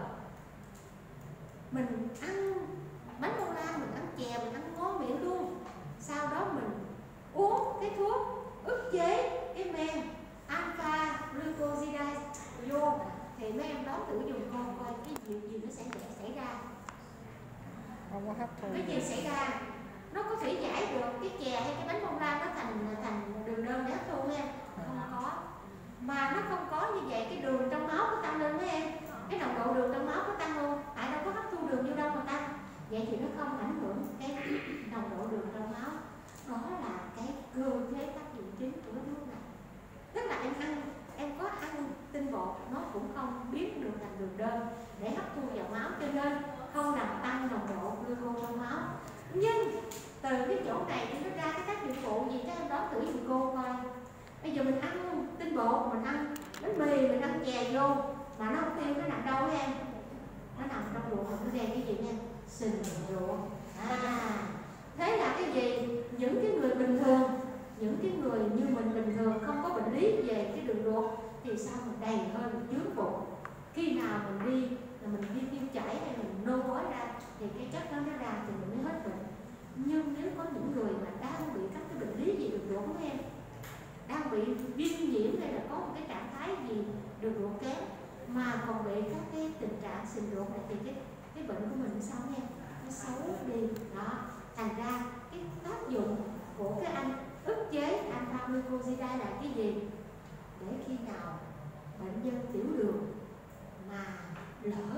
S1: mình ăn bánh bông lan, mình ăn chè, mình ăn ngon miệng luôn. Sau đó mình uống cái thuốc ức chế cái men alpha glucosidase vô, thì mấy em đoán thử dùng con coi cái chuyện gì nó sẽ xảy ra.
S2: Không có hấp thu.
S1: Cái gì xảy ra? Nó có thủy giải được cái chè hay cái bánh bông lan nó thành thành đường đơn để hấp thu em? Không có. Mà nó không có như vậy, cái đường trong máu có tăng lên mấy em, cái nồng độ đường trong máu có tăng luôn, tại đâu có hấp thu đường vô đâu mà tăng. Vậy thì nó không ảnh hưởng cái nồng độ đường trong máu. Đó là cái cơ chế tác dụng chính của cái thuốc này. Tức là em ăn, em có ăn tinh bột, nó cũng không biến được thành đường đơn để hấp thu vào máu, cho nên không làm tăng nồng độ glucose trong máu. Nhưng từ cái chỗ này thì nó ra cái tác dụng phụ gì, các em đoán thử giùm cô coi. Bây giờ mình ăn tinh bột, mình ăn bánh mì, mình ăn chè vô, mà nó không tiêu, nó nằm đâu em? Nó nằm trong ruột, nó gây cái gì em? Sình ruột. À, thế là cái gì? Những cái người bình thường, những cái người như mình bình thường không có bệnh lý về cái đường ruột thì sao mình đầy hơi, mình chướng bụng. Khi nào mình đi là mình đi tiêu chảy hay mình nôn ói ra thì cái chất đó nó ra thì mình mới hết bệnh. Nhưng nếu có những người mà đang bị các cái bệnh lý gì đường ruột của em, đang bị viêm nhiễm hay là có một cái trạng thái gì đường ruột kém mà còn bị các cái tình trạng sình ruột này thì cái cái bệnh của mình nó sao em? Nó xấu đi đó. Thành ra cái tác dụng của cái anh ức chế alpha glucosidase là cái gì? Để khi nào bệnh nhân tiểu đường mà lỡ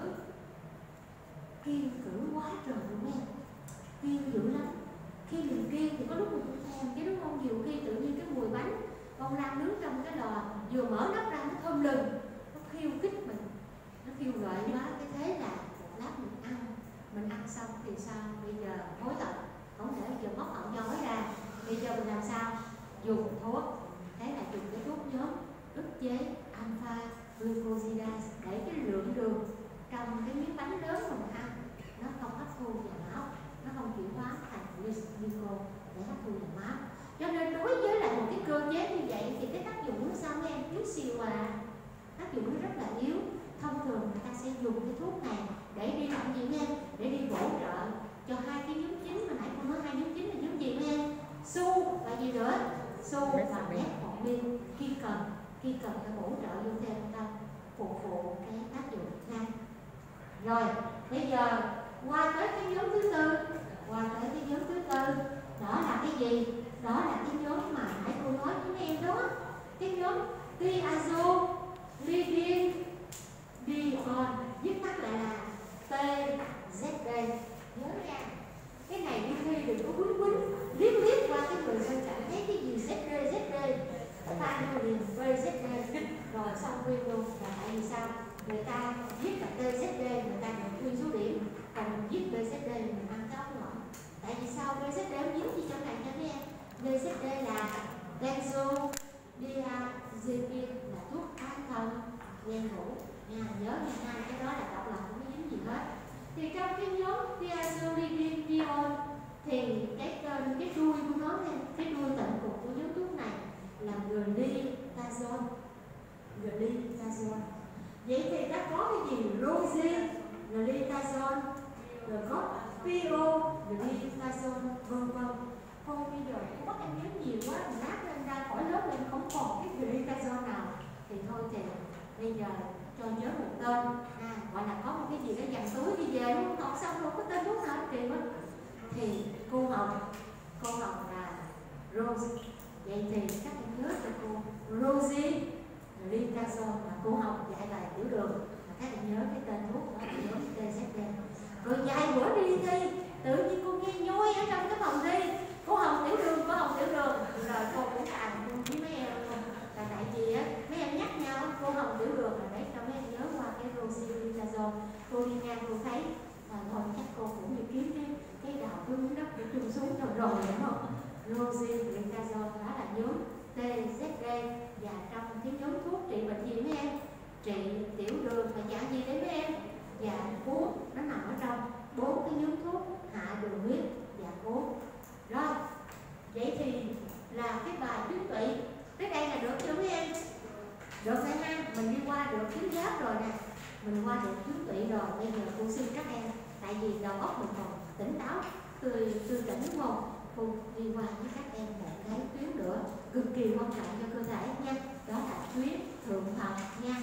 S1: kiêng cữ quá trời luôn em, kiêng dữ lắm. Khi mình kiêng thì có lúc mình cũng thèm chứ đúng không? Nhiều khi tự nhiên cái mùi bánh bông lan nướng trong cái lò vừa mở nắp ra nó thơm lừng, nó khiêu khích mình, nó khiêu gợi quá. Cái thế là một lát mình ăn, mình ăn xong thì sao? Bây giờ hối hận, không thể giờ móc họng nhói ra. Bây giờ mình làm sao? Dùng thuốc. Thế là dùng cái thuốc nhóm ức chế alpha glucosidase để cái lượng đường trong cái miếng bánh lớn mà mình ăn nó không hấp thu vào máu, nó không chuyển hóa thành glucose để hấp thu vào máu. Cho nên đối với lại một cái cơ chế như vậy thì cái tác dụng nó sao em? Yếu xìu à, tác dụng nó rất là yếu. Thông thường người ta sẽ dùng cái thuốc này để đi làm gì em? Để đi bổ trợ cho hai cái nhóm chính mà nãy con nói. Hai nhóm chính là nhóm gì em? Su và gì nữa? Su và metformin khi cần, khi cần phải bổ trợ vô thêm người ta phụ phụ cái tác dụng nha. Rồi bây giờ qua tới cái nhóm thứ tư, qua tới cái nhóm thứ tư đó là cái gì? Đó là cái nhóm mà nãy cô nói với mấy em đó, cái nhóm thiazolidine diol, viết tắt lại là tê dét đê. Nhớ nha, cái này đi thi đừng có quýnh quýnh liếc liếc qua cái người bên cạnh thấy cái gì zd zd ta vô liền vê dét đê rồi xong nguyên luôn. Là tại vì sao? Người ta viết là tê dét đê, người ta nhận nguyên số điểm, còn mình viết bê dét đê mình ăn cái ốc lõi. Tại vì sao? bê dét đê không dính gì trong này cho mấy em. bê dét đê là benzodiazepine, là thuốc an thần ghen ngủ nha. Nhớ nha, hai cái đó là độc lập không có dính gì hết. Thì trong cái nhóm thiazolidine diol thì cái tên, cái đuôi của nó nha, cái đuôi tận cùng của nhóm thuốc này là glitazone, glitazone. Vậy thì ta có cái gì? Rosi, glitazone, rồi có pio, glitazone, vân vân. Thôi bây giờ cô bắt em nhớ nhiều quá, mình lát lên ra khỏi lớp lên không còn cái glitazone nào thì thôi thì bây giờ cho nhớ một tên, à, gọi là có một cái gì đó dành túi đi về luôn, học xong luôn có tên thuốc nào kỳ quá. Thì cô Hồng, cô Hồng là Rose. Vậy thì các em nhớ cho cô Rosie glitazone là cô Hồng dạy bài tiểu đường, là các em nhớ cái tên thuốc đó là nhóm tê dét đê. Rồi vài bữa đi thi tự nhiên cô nghe nhoi ở trong cái phòng thi, cô Hồng tiểu đường, cô Hồng tiểu đường. Rồi cô cũng bàn luôn với mấy em luôn, là tại vì á mấy em nhắc nhau cô Hồng tiểu đường là để cho mấy em nhớ qua cái Rosie glitazone. Cô đi ngang cô thấy à, thôi chắc cô cũng như kiếm cái cái đào cái miếng đất để chung xuống rồi rồi đúng không? rosylitazone, đó là nhóm tê zét đê. Và trong cái nhóm thuốc trị bệnh gì mấy em? Trị tiểu đường và dạng gì đấy mấy em? Dạng uống, nó nằm ở trong bốn cái nhóm thuốc hạ đường huyết dạng uống. Rồi, vậy thì là cái bài tuyến tụy tới đây là được chưa mấy em? Được rồi ha, mình đi qua được tuyến giáp rồi nè, mình qua được tuyến tụy rồi. Bây giờ cô xin các em, tại vì đầu óc mình còn tỉnh táo, tươi tươi tỉnh đúng không? Cô đi qua với các em một cái tuyến nữa cực kỳ quan trọng cho cơ thể nha, đó là tuyến thượng thận nha.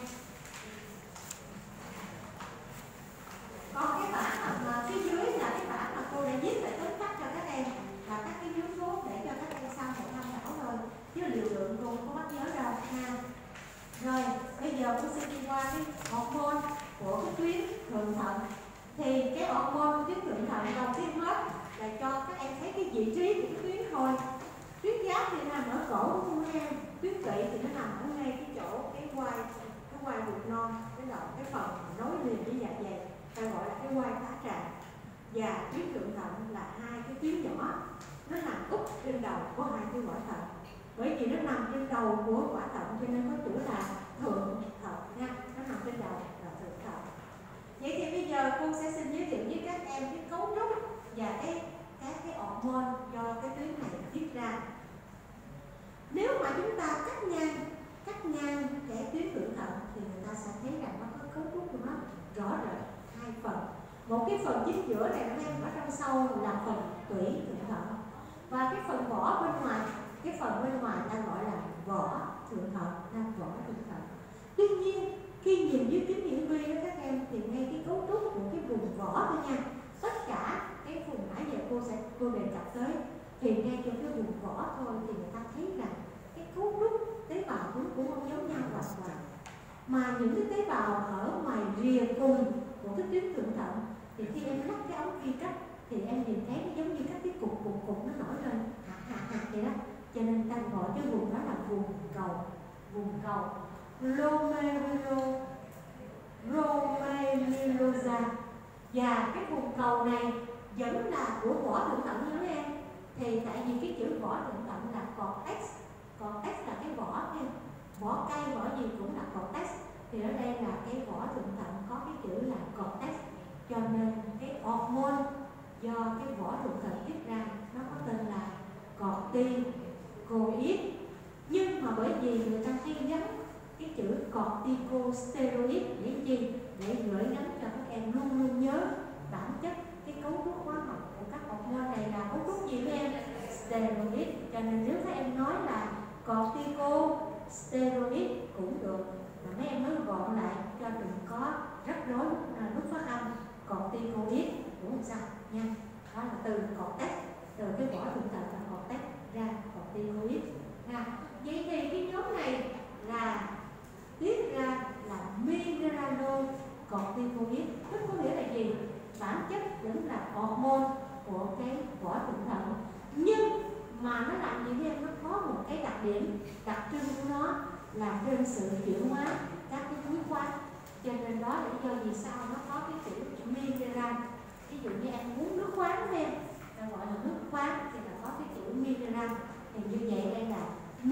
S1: Còn cái bản mà phía dưới là cái bản mà cô đã viết lại tóm tắt cho các em, và các cái nhóm thuốc để cho các em sau một tham khảo thôi, chứ liều lượng cô không có bắt nhớ đâu ha. Rồi bây giờ cô sẽ đi qua cái hormone của cái tuyến thượng thận. Thì cái hormone của tuyến thượng thận đầu tiên hết là cho các em thấy cái vị trí của cái tuyến thôi. Tuyến giáp thì nằm ở cổ của cô em, tuyến tụy thì nó nằm ở ngay cái chỗ cái quai cái quai ruột non, cái đầu cái phần nối liền với dạ dày, ta gọi là cái quai tá tràng. Và tuyến thượng thận là hai cái tuyến nhỏ, nó nằm úp trên đầu của hai cái quả thận. Bởi vì nó nằm trên đầu của quả thận cho nên có chữ là thượng thận nha, nó nằm trên đầu là thượng thận. Vậy thì bây giờ cô sẽ xin giới thiệu với các em cái cấu trúc và cái các cái hormone do cái tuyến này tiết ra. Nếu mà chúng ta cắt ngang cắt ngang cái tuyến thượng thận thì người ta sẽ thấy rằng nó có cấu trúc của nó rõ rệt hai phần. Một cái phần chính giữa này nó em ở trong sau là phần tủy thượng thận, và cái phần vỏ bên ngoài, cái phần bên ngoài ta gọi là vỏ thượng thận, là vỏ thượng thận. Tuy nhiên khi nhìn dưới kính hiển vi đó các em, thì ngay cái cấu trúc của cái vùng vỏ thôi nha, tất cả cái vùng nãy giờ cô sẽ cô đề cập tới, thì ngay trong cái vùng vỏ thôi thì người ta thấy rằng cái cấu trúc tế bào cũng cũng không giống nhau hoàn toàn. Mà những cái tế bào ở ngoài rìa cùng của cái tuyến thượng thận thì khi em lắc cái ống vi cách thì em nhìn thấy nó giống như các cái cục cục cục nó nổi lên hạt hạt hạt vậy đó, cho nên ta gọi cái vùng đó là vùng cầu, vùng cầu glomerulo glomerulosa. Và cái vùng cầu này vẫn là của vỏ thượng thận nữa em. Thì tại vì cái chữ vỏ thượng thận là cortex, cortex là cái vỏ em, vỏ cây vỏ gì cũng là cortex, thì ở đây là cái vỏ thượng thận có cái chữ là cortex, cho nên cái hormone do cái vỏ thượng thận tiết ra nó có tên là corticoid. Nhưng mà bởi vì người ta hay gắn cái chữ corticosteroid để chi? Để gửi gắm cho các em luôn luôn nhớ bản chất cái cấu trúc hóa học của các hormone này là cấu trúc gì với em? Steroid. Cho nên nếu các em nói là corticosteroid cũng được, mà mấy em nói gọn lại cho đừng có rắc rối à, lúc phát âm. Corticoid cũng không sao nha. Đó là từ cortex, từ cái vỏ thượng thận là cortex ra corticoid. À, vậy thì cái nhóm này là tiết ra là mineralocorticoid, tức có nghĩa là gì? Bản chất vẫn là hormone của cái vỏ thượng thận, nhưng mà nó làm gì em? Nó có một cái đặc điểm đặc trưng của nó là trên sự chuyển hóa các cái muối khoáng, cho nên đó là lý do vì sao nó có cái chữ mineral. Ví dụ như em uống nước khoáng em, ta gọi là nước khoáng thì là có cái chữ mineral, thì như vậy đây là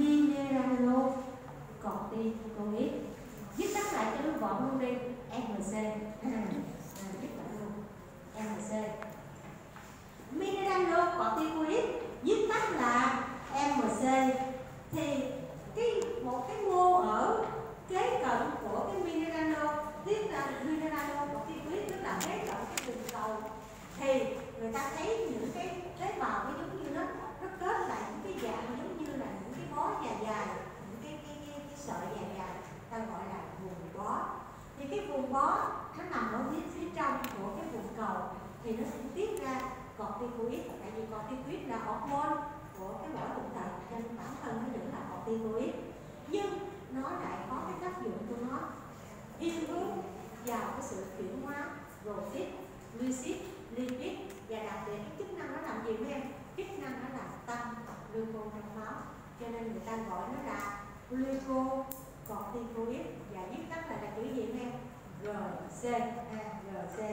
S1: mineralocorticoid. Viết tắt lại cho nó gọn luôn đi, em xê. Viết lại luôn, em xê. Mineralocorticoid viết tắt là em xê. Thì cái một cái mô ở kế cận của cái mineralo tiết ra mineralocorticoid, tức là kế cận cái vùng cầu, thì người ta thấy những cái tế bào cái giống như nó nó kết lại những cái dạng giống như là những cái bó dài dài, những cái cái cái, cái sợi dài dài, ta gọi là vùng bó. Thì cái vùng bó nó nằm ở phía phía trong của cái vùng cầu, thì nó sẽ tiết ra corticoid, tại vì corticoid là hormone của cái vỏ thượng thận, cho nên bản thân nó vẫn là corticoid, nhưng nó lại có cái tác dụng của nó thiên hướng vào cái sự chuyển hóa protein, glycid, lipid, và đặc biệt cái chức năng nó làm gì với em? Chức năng nó là tăng glucose trong máu, cho nên người ta gọi nó là glucocorticoid, và viết tắt là, là chữ gì với em? rờ xê, à, rờ xê.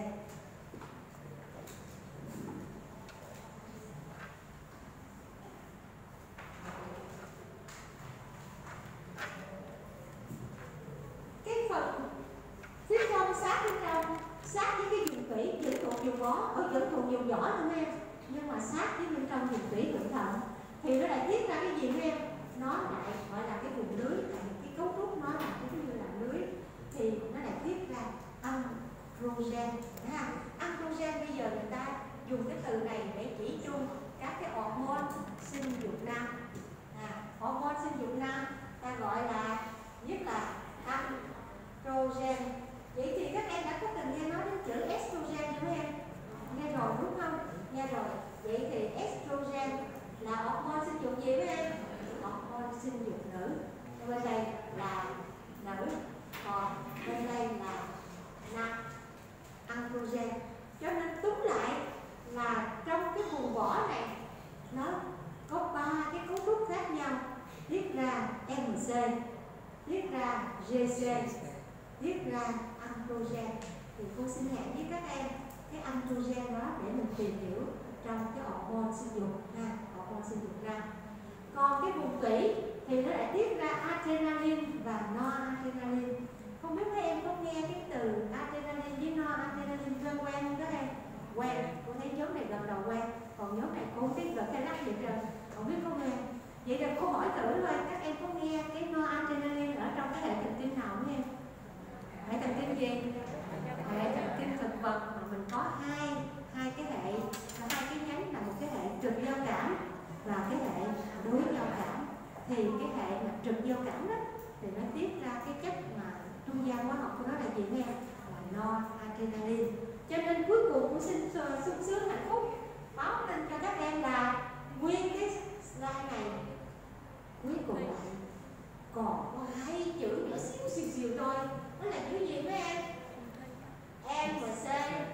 S1: vỏ, ở vẫn còn dùng vỏ nữa em, nhưng mà sát với bên trong vùng tủy thượng thận thì nó lại tiết ra cái gì em? Nó lại gọi là cái vùng lưới, tại vì cái cấu trúc nó là cái như là lưới, thì nó lại tiết ra androgen. Ha, androgen bây giờ người ta dùng cái từ này để chỉ chung các cái hormone sinh dục nam. À, hormone sinh dục nam ta gọi là nhất là androgen. Vậy thì các em đã có từng nghe nói đến chữ estrogen chưa em? Nghe rồi đúng không? Nghe rồi. Vậy thì estrogen là hormone sinh dục gì với em? Hormone sinh dục nữ. Bên đây là nữ, còn bên đây là nam, androgen. Cho nên túm lại là trong cái vùng vỏ này nó có ba cái cấu trúc khác nhau, tiết ra em xê, tiết ra giê xê, tiết ra androgen. Thì cô xin hẹn với các em cái androgen đó để mình tìm hiểu trong cái hormone sinh dục ha, hormone sinh dục nam. Còn cái vùng tủy thì nó lại tiết ra adrenaline và noradrenaline. Không biết các em có nghe cái từ adrenaline với noradrenaline quen quen không các em? Quen, cô thấy nhóm này gần đầu quen, còn nhóm này cô không biết gật cái lắc vậy trời, không biết có nghe. Vậy là cô hỏi thử thôi, các em có nghe cái noradrenaline ở trong cái hệ thần kinh nào không em? Hệ thần kinh gì? Hệ thần kinh thực vật mà mình có hai hai cái hệ, hai cái nhánh là một cái hệ trực giao cảm và cái hệ đối giao cảm. Thì cái hệ mà trực giao cảm đó thì nó tiết ra cái chất mà trung gian hóa học của nó là gì nghe? Là noradrenaline. Cho nên cuối cùng cũng xin sung sướng hạnh phúc báo tin cho các em là nguyên cái slide này cuối cùng lại còn có hai chữ nhỏ xíu xìu xìu thôi. Nó là chữ gì với em? M và C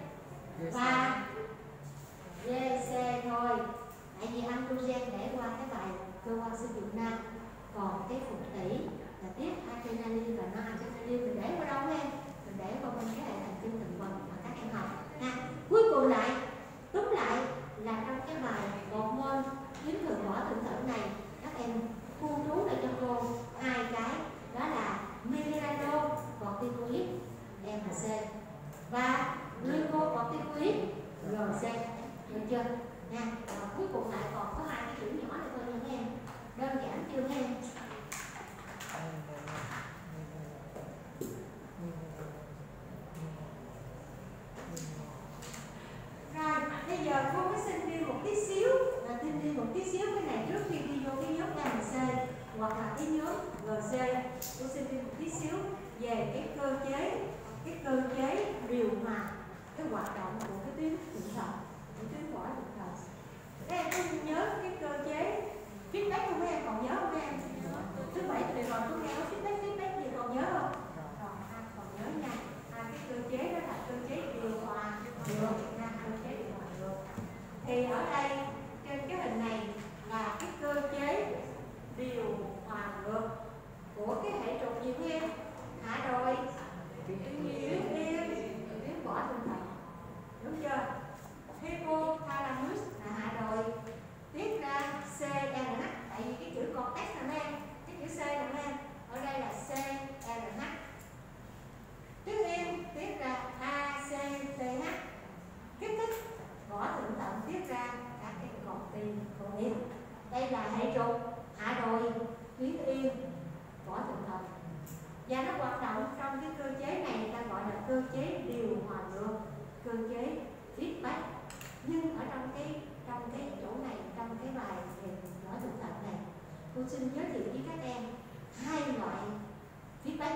S1: và G C thôi. Tại vì androgen để qua cái bài cơ quan sinh dục nam, còn cái phụt tỉ là tiết adrenaline và noradrenaline mình để vào đâu em? Mình để vào bên cái hệ thần kinh thực vật mà các em học. Ha, cuối cùng lại túm lại là trong cái bài hormone tuyến thượng vỏ thượng thận này các em khu trú lại cho cô hai cái, đó là mineralocorticoid M và C và glucocorticoid G C, được chưa? Nha. Và cuối cùng lại còn có hai cái chữ nhỏ này thôi nha em. Đơn giản chưa em? Rồi, bây giờ cô mới xin đi một tí xíu, là xin đi một tí xíu cái này trước khi đi vô cái nhóm M C hoặc là cái nhóm G C. Cô xin đi một tí xíu về cái cơ chế, cái cơ chế điều hòa cái hoạt động của cái tuyến thượng thận, cái tuyến vỏ thượng thận. Các em có nhớ cái cơ chế feedback không? Các em còn nhớ không em? Thứ bảy tuần rồi cô nghe có feedback feedback gì còn nhớ không? Còn ha, còn nhớ nha. À, cái cơ chế đó là cơ chế điều hòa ngược nha, cơ chế điều hòa ngược. Thì ở đây trên cái hình này là cái cơ chế điều hòa ngược của cái hệ trục gì em? Hạ đồi, tuyến yên, tuyến vỏ thượng thận, đúng chưa? Hypothalamus là hạ đồi, tiết ra C R H, tại vì cái chữ cortex là em, cái chữ C là em, ở đây là C R H. Tuyến yên tiết ra A C T H, kích thích vỏ thượng thận tiết ra các cái corticoid. Đây là hệ trục hạ đồi, tuyến yên, vỏ thượng thận. Và nó hoạt động trong cái cơ chế này ta gọi là cơ chế điều hòa ngược, cơ chế feedback. Nhưng ở trong cái trong cái chỗ này, trong cái bài về vỏ thượng thận này, cô xin giới thiệu với các em hai loại feedback.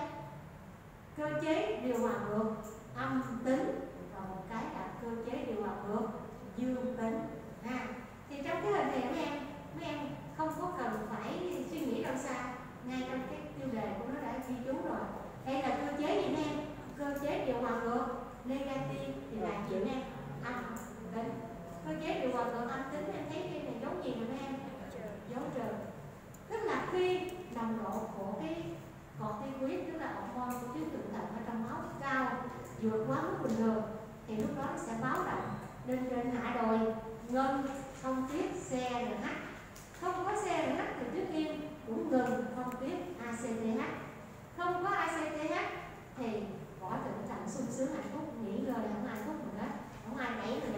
S1: Cơ chế điều hòa ngược âm tính và một cái là cơ chế điều hòa ngược dương tính. Ha, thì trong cái hình này mấy em mấy em không có cần phải suy nghĩ đâu xa, ngay trong cái tiêu đề của nó đã ghi chú rồi. Đây là cơ chế gì em? Cơ chế điều hòa ngược negative thì là chữ em âm tính. Cơ chế điều hòa ngược âm tính em thấy cái này giống gì nè em? Dấu trừ. Tức là khi nồng độ của cái corticoid, tức là hormone của tuyến thượng thận ở trong máu cao vượt quá mức bình thường thì lúc đó nó sẽ báo động lên trên hạ đồi ngân không tiết C R H. Không có C R H thì tuyến yên cũng ngừng không tiết A C T H. Không có A C T H thì vỏ thượng thận sung sướng hạnh phúc, nghỉ ngơi không ai thúc mình hết, không ai đẩy mình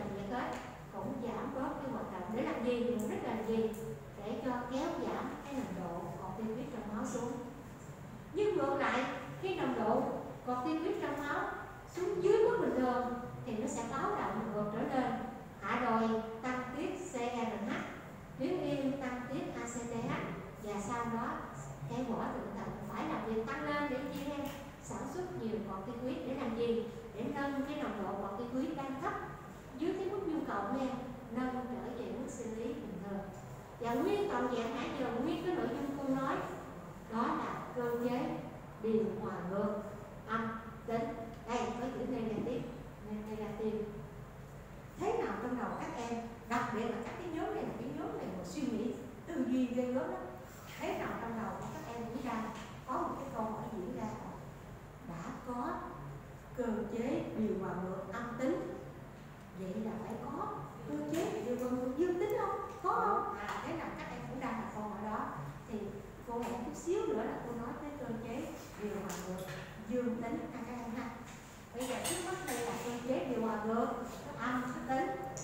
S1: cầu nghe nâng trở về mức sinh lý bình thường. Và nguyên toàn dạng nãy giờ nguyên cái nội dung cô nói đó là cơ chế điều hòa ngược âm tính. Đây có chữ negative, negative. Thế nào trong đầu các em, đặc biệt là các cái nhóm này là cái nhóm này một suy nghĩ tư duy ghê gớm lắm. Thế nào trong đầu của các em diễn ra có một cái câu hỏi diễn ra đã có cơ chế điều hòa ngược âm tính, vậy là phải có cơ chế điều hòa ngược dương tính không? Có không? À, thế nào các em cũng đang là câu hỏi đó. Thì cô hẹn chút xíu nữa là cô nói tới cơ chế điều hòa ngược dương tính ha các em ha. Bây giờ trước mắt đây là cơ chế điều hòa ngược âm tính.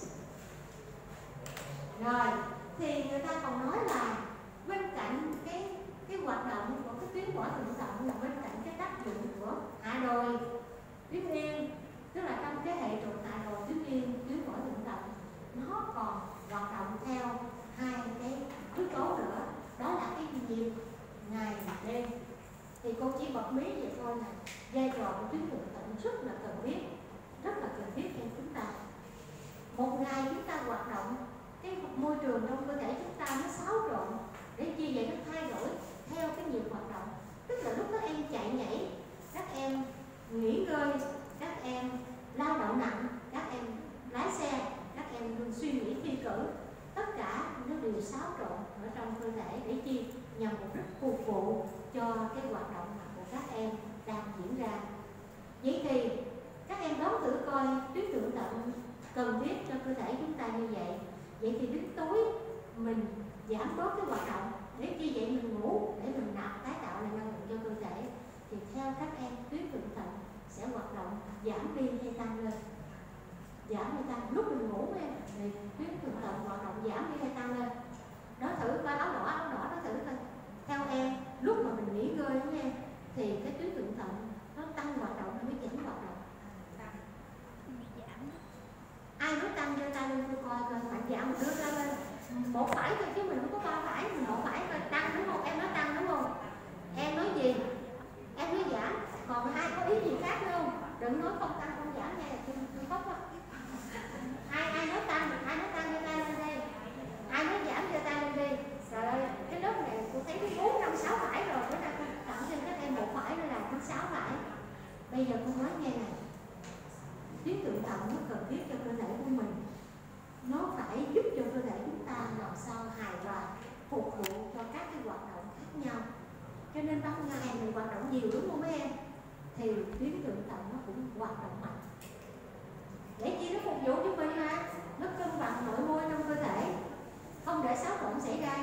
S1: Rồi thì người ta còn nói là bên cạnh cái cái hoạt động của cái tuyến vỏ thượng thận, là bên cạnh cái tác dụng của hạ đồi tuyến yên, tức là trong cái hệ trục hạ đồi tuyến yên, tuyến vỏ thượng thận, nó còn hoạt động theo hai cái yếu tố nữa, đó là cái nhịp ngày đêm. Thì cô chỉ bật mí vậy thôi là vai trò của tuyến thượng thận rất là cần thiết, rất là cần thiết cho chúng ta. Một ngày chúng ta hoạt động, cái môi trường trong cơ thể chúng ta nó xáo trộn, để chi vậy nó thay đổi theo cái nhịp hoạt động. Tức là lúc các em chạy nhảy, các em nghỉ ngơi, các em lao động nặng, các em lái xe, các em suy nghĩ thi cử, tất cả nó đều xáo trộn ở trong cơ thể để chi nhằm mục đích phục vụ cho cái hoạt động của các em đang diễn ra. Vậy thì các em đoán thử coi tuyến thượng thận cần thiết cho cơ thể chúng ta như vậy. Vậy thì đến tối mình giảm bớt cái hoạt động, để chi vậy mình ngủ để mình nạp tái tạo lại năng lượng cho cơ thể. Thì theo các em tuyến thượng thận sẽ hoạt động giảm đi hay tăng lên? Giảm hay tăng? Lúc mình ngủ em thì tuyến thượng thận hoạt động giảm đi hay tăng lên? Nói thử coi, áo đỏ áo đỏ nói thử coi. Theo em lúc mà mình nghỉ ngơi đúng em thì cái tuyến thượng thận nó tăng hoạt động hay mới giảm hoạt động? Ai nói tăng cho ta lên tôi coi coi, bạn giảm một đứa ra lên một phải thôi chứ mình không có ba phải, mình một phải coi tăng đúng không? Em nói tăng đúng không? Em nói gì? Em nói giảm. Còn ai có ý gì khác nữa không? Đừng nói không tăng không giảm nha, tôi tôi khóc á. Ai ai nói tăng, ai nói tăng cho ta lên đây. Ai nói giảm cho ta lên đi. Trời ơi, cái lớp này tôi thấy bốn năm sáu phải rồi, bữa nay tôi tặng cho các em một phải nữa là thứ sáu phải. Bây giờ tôi nói nghe này. Tuyến thượng thận nó cần thiết cho cơ thể của mình, nó phải giúp cho cơ thể chúng ta làm sao hài hòa, phục vụ cho các cái hoạt động khác nhau. Cho nên ban ngày mình hoạt động nhiều đúng không mấy em? Thì tuyến thượng thận nó cũng hoạt động mạnh. Để chi nó phục vụ cho mình mà, nó cân bằng nội môi trong cơ thể, không để xáo trộn xảy ra.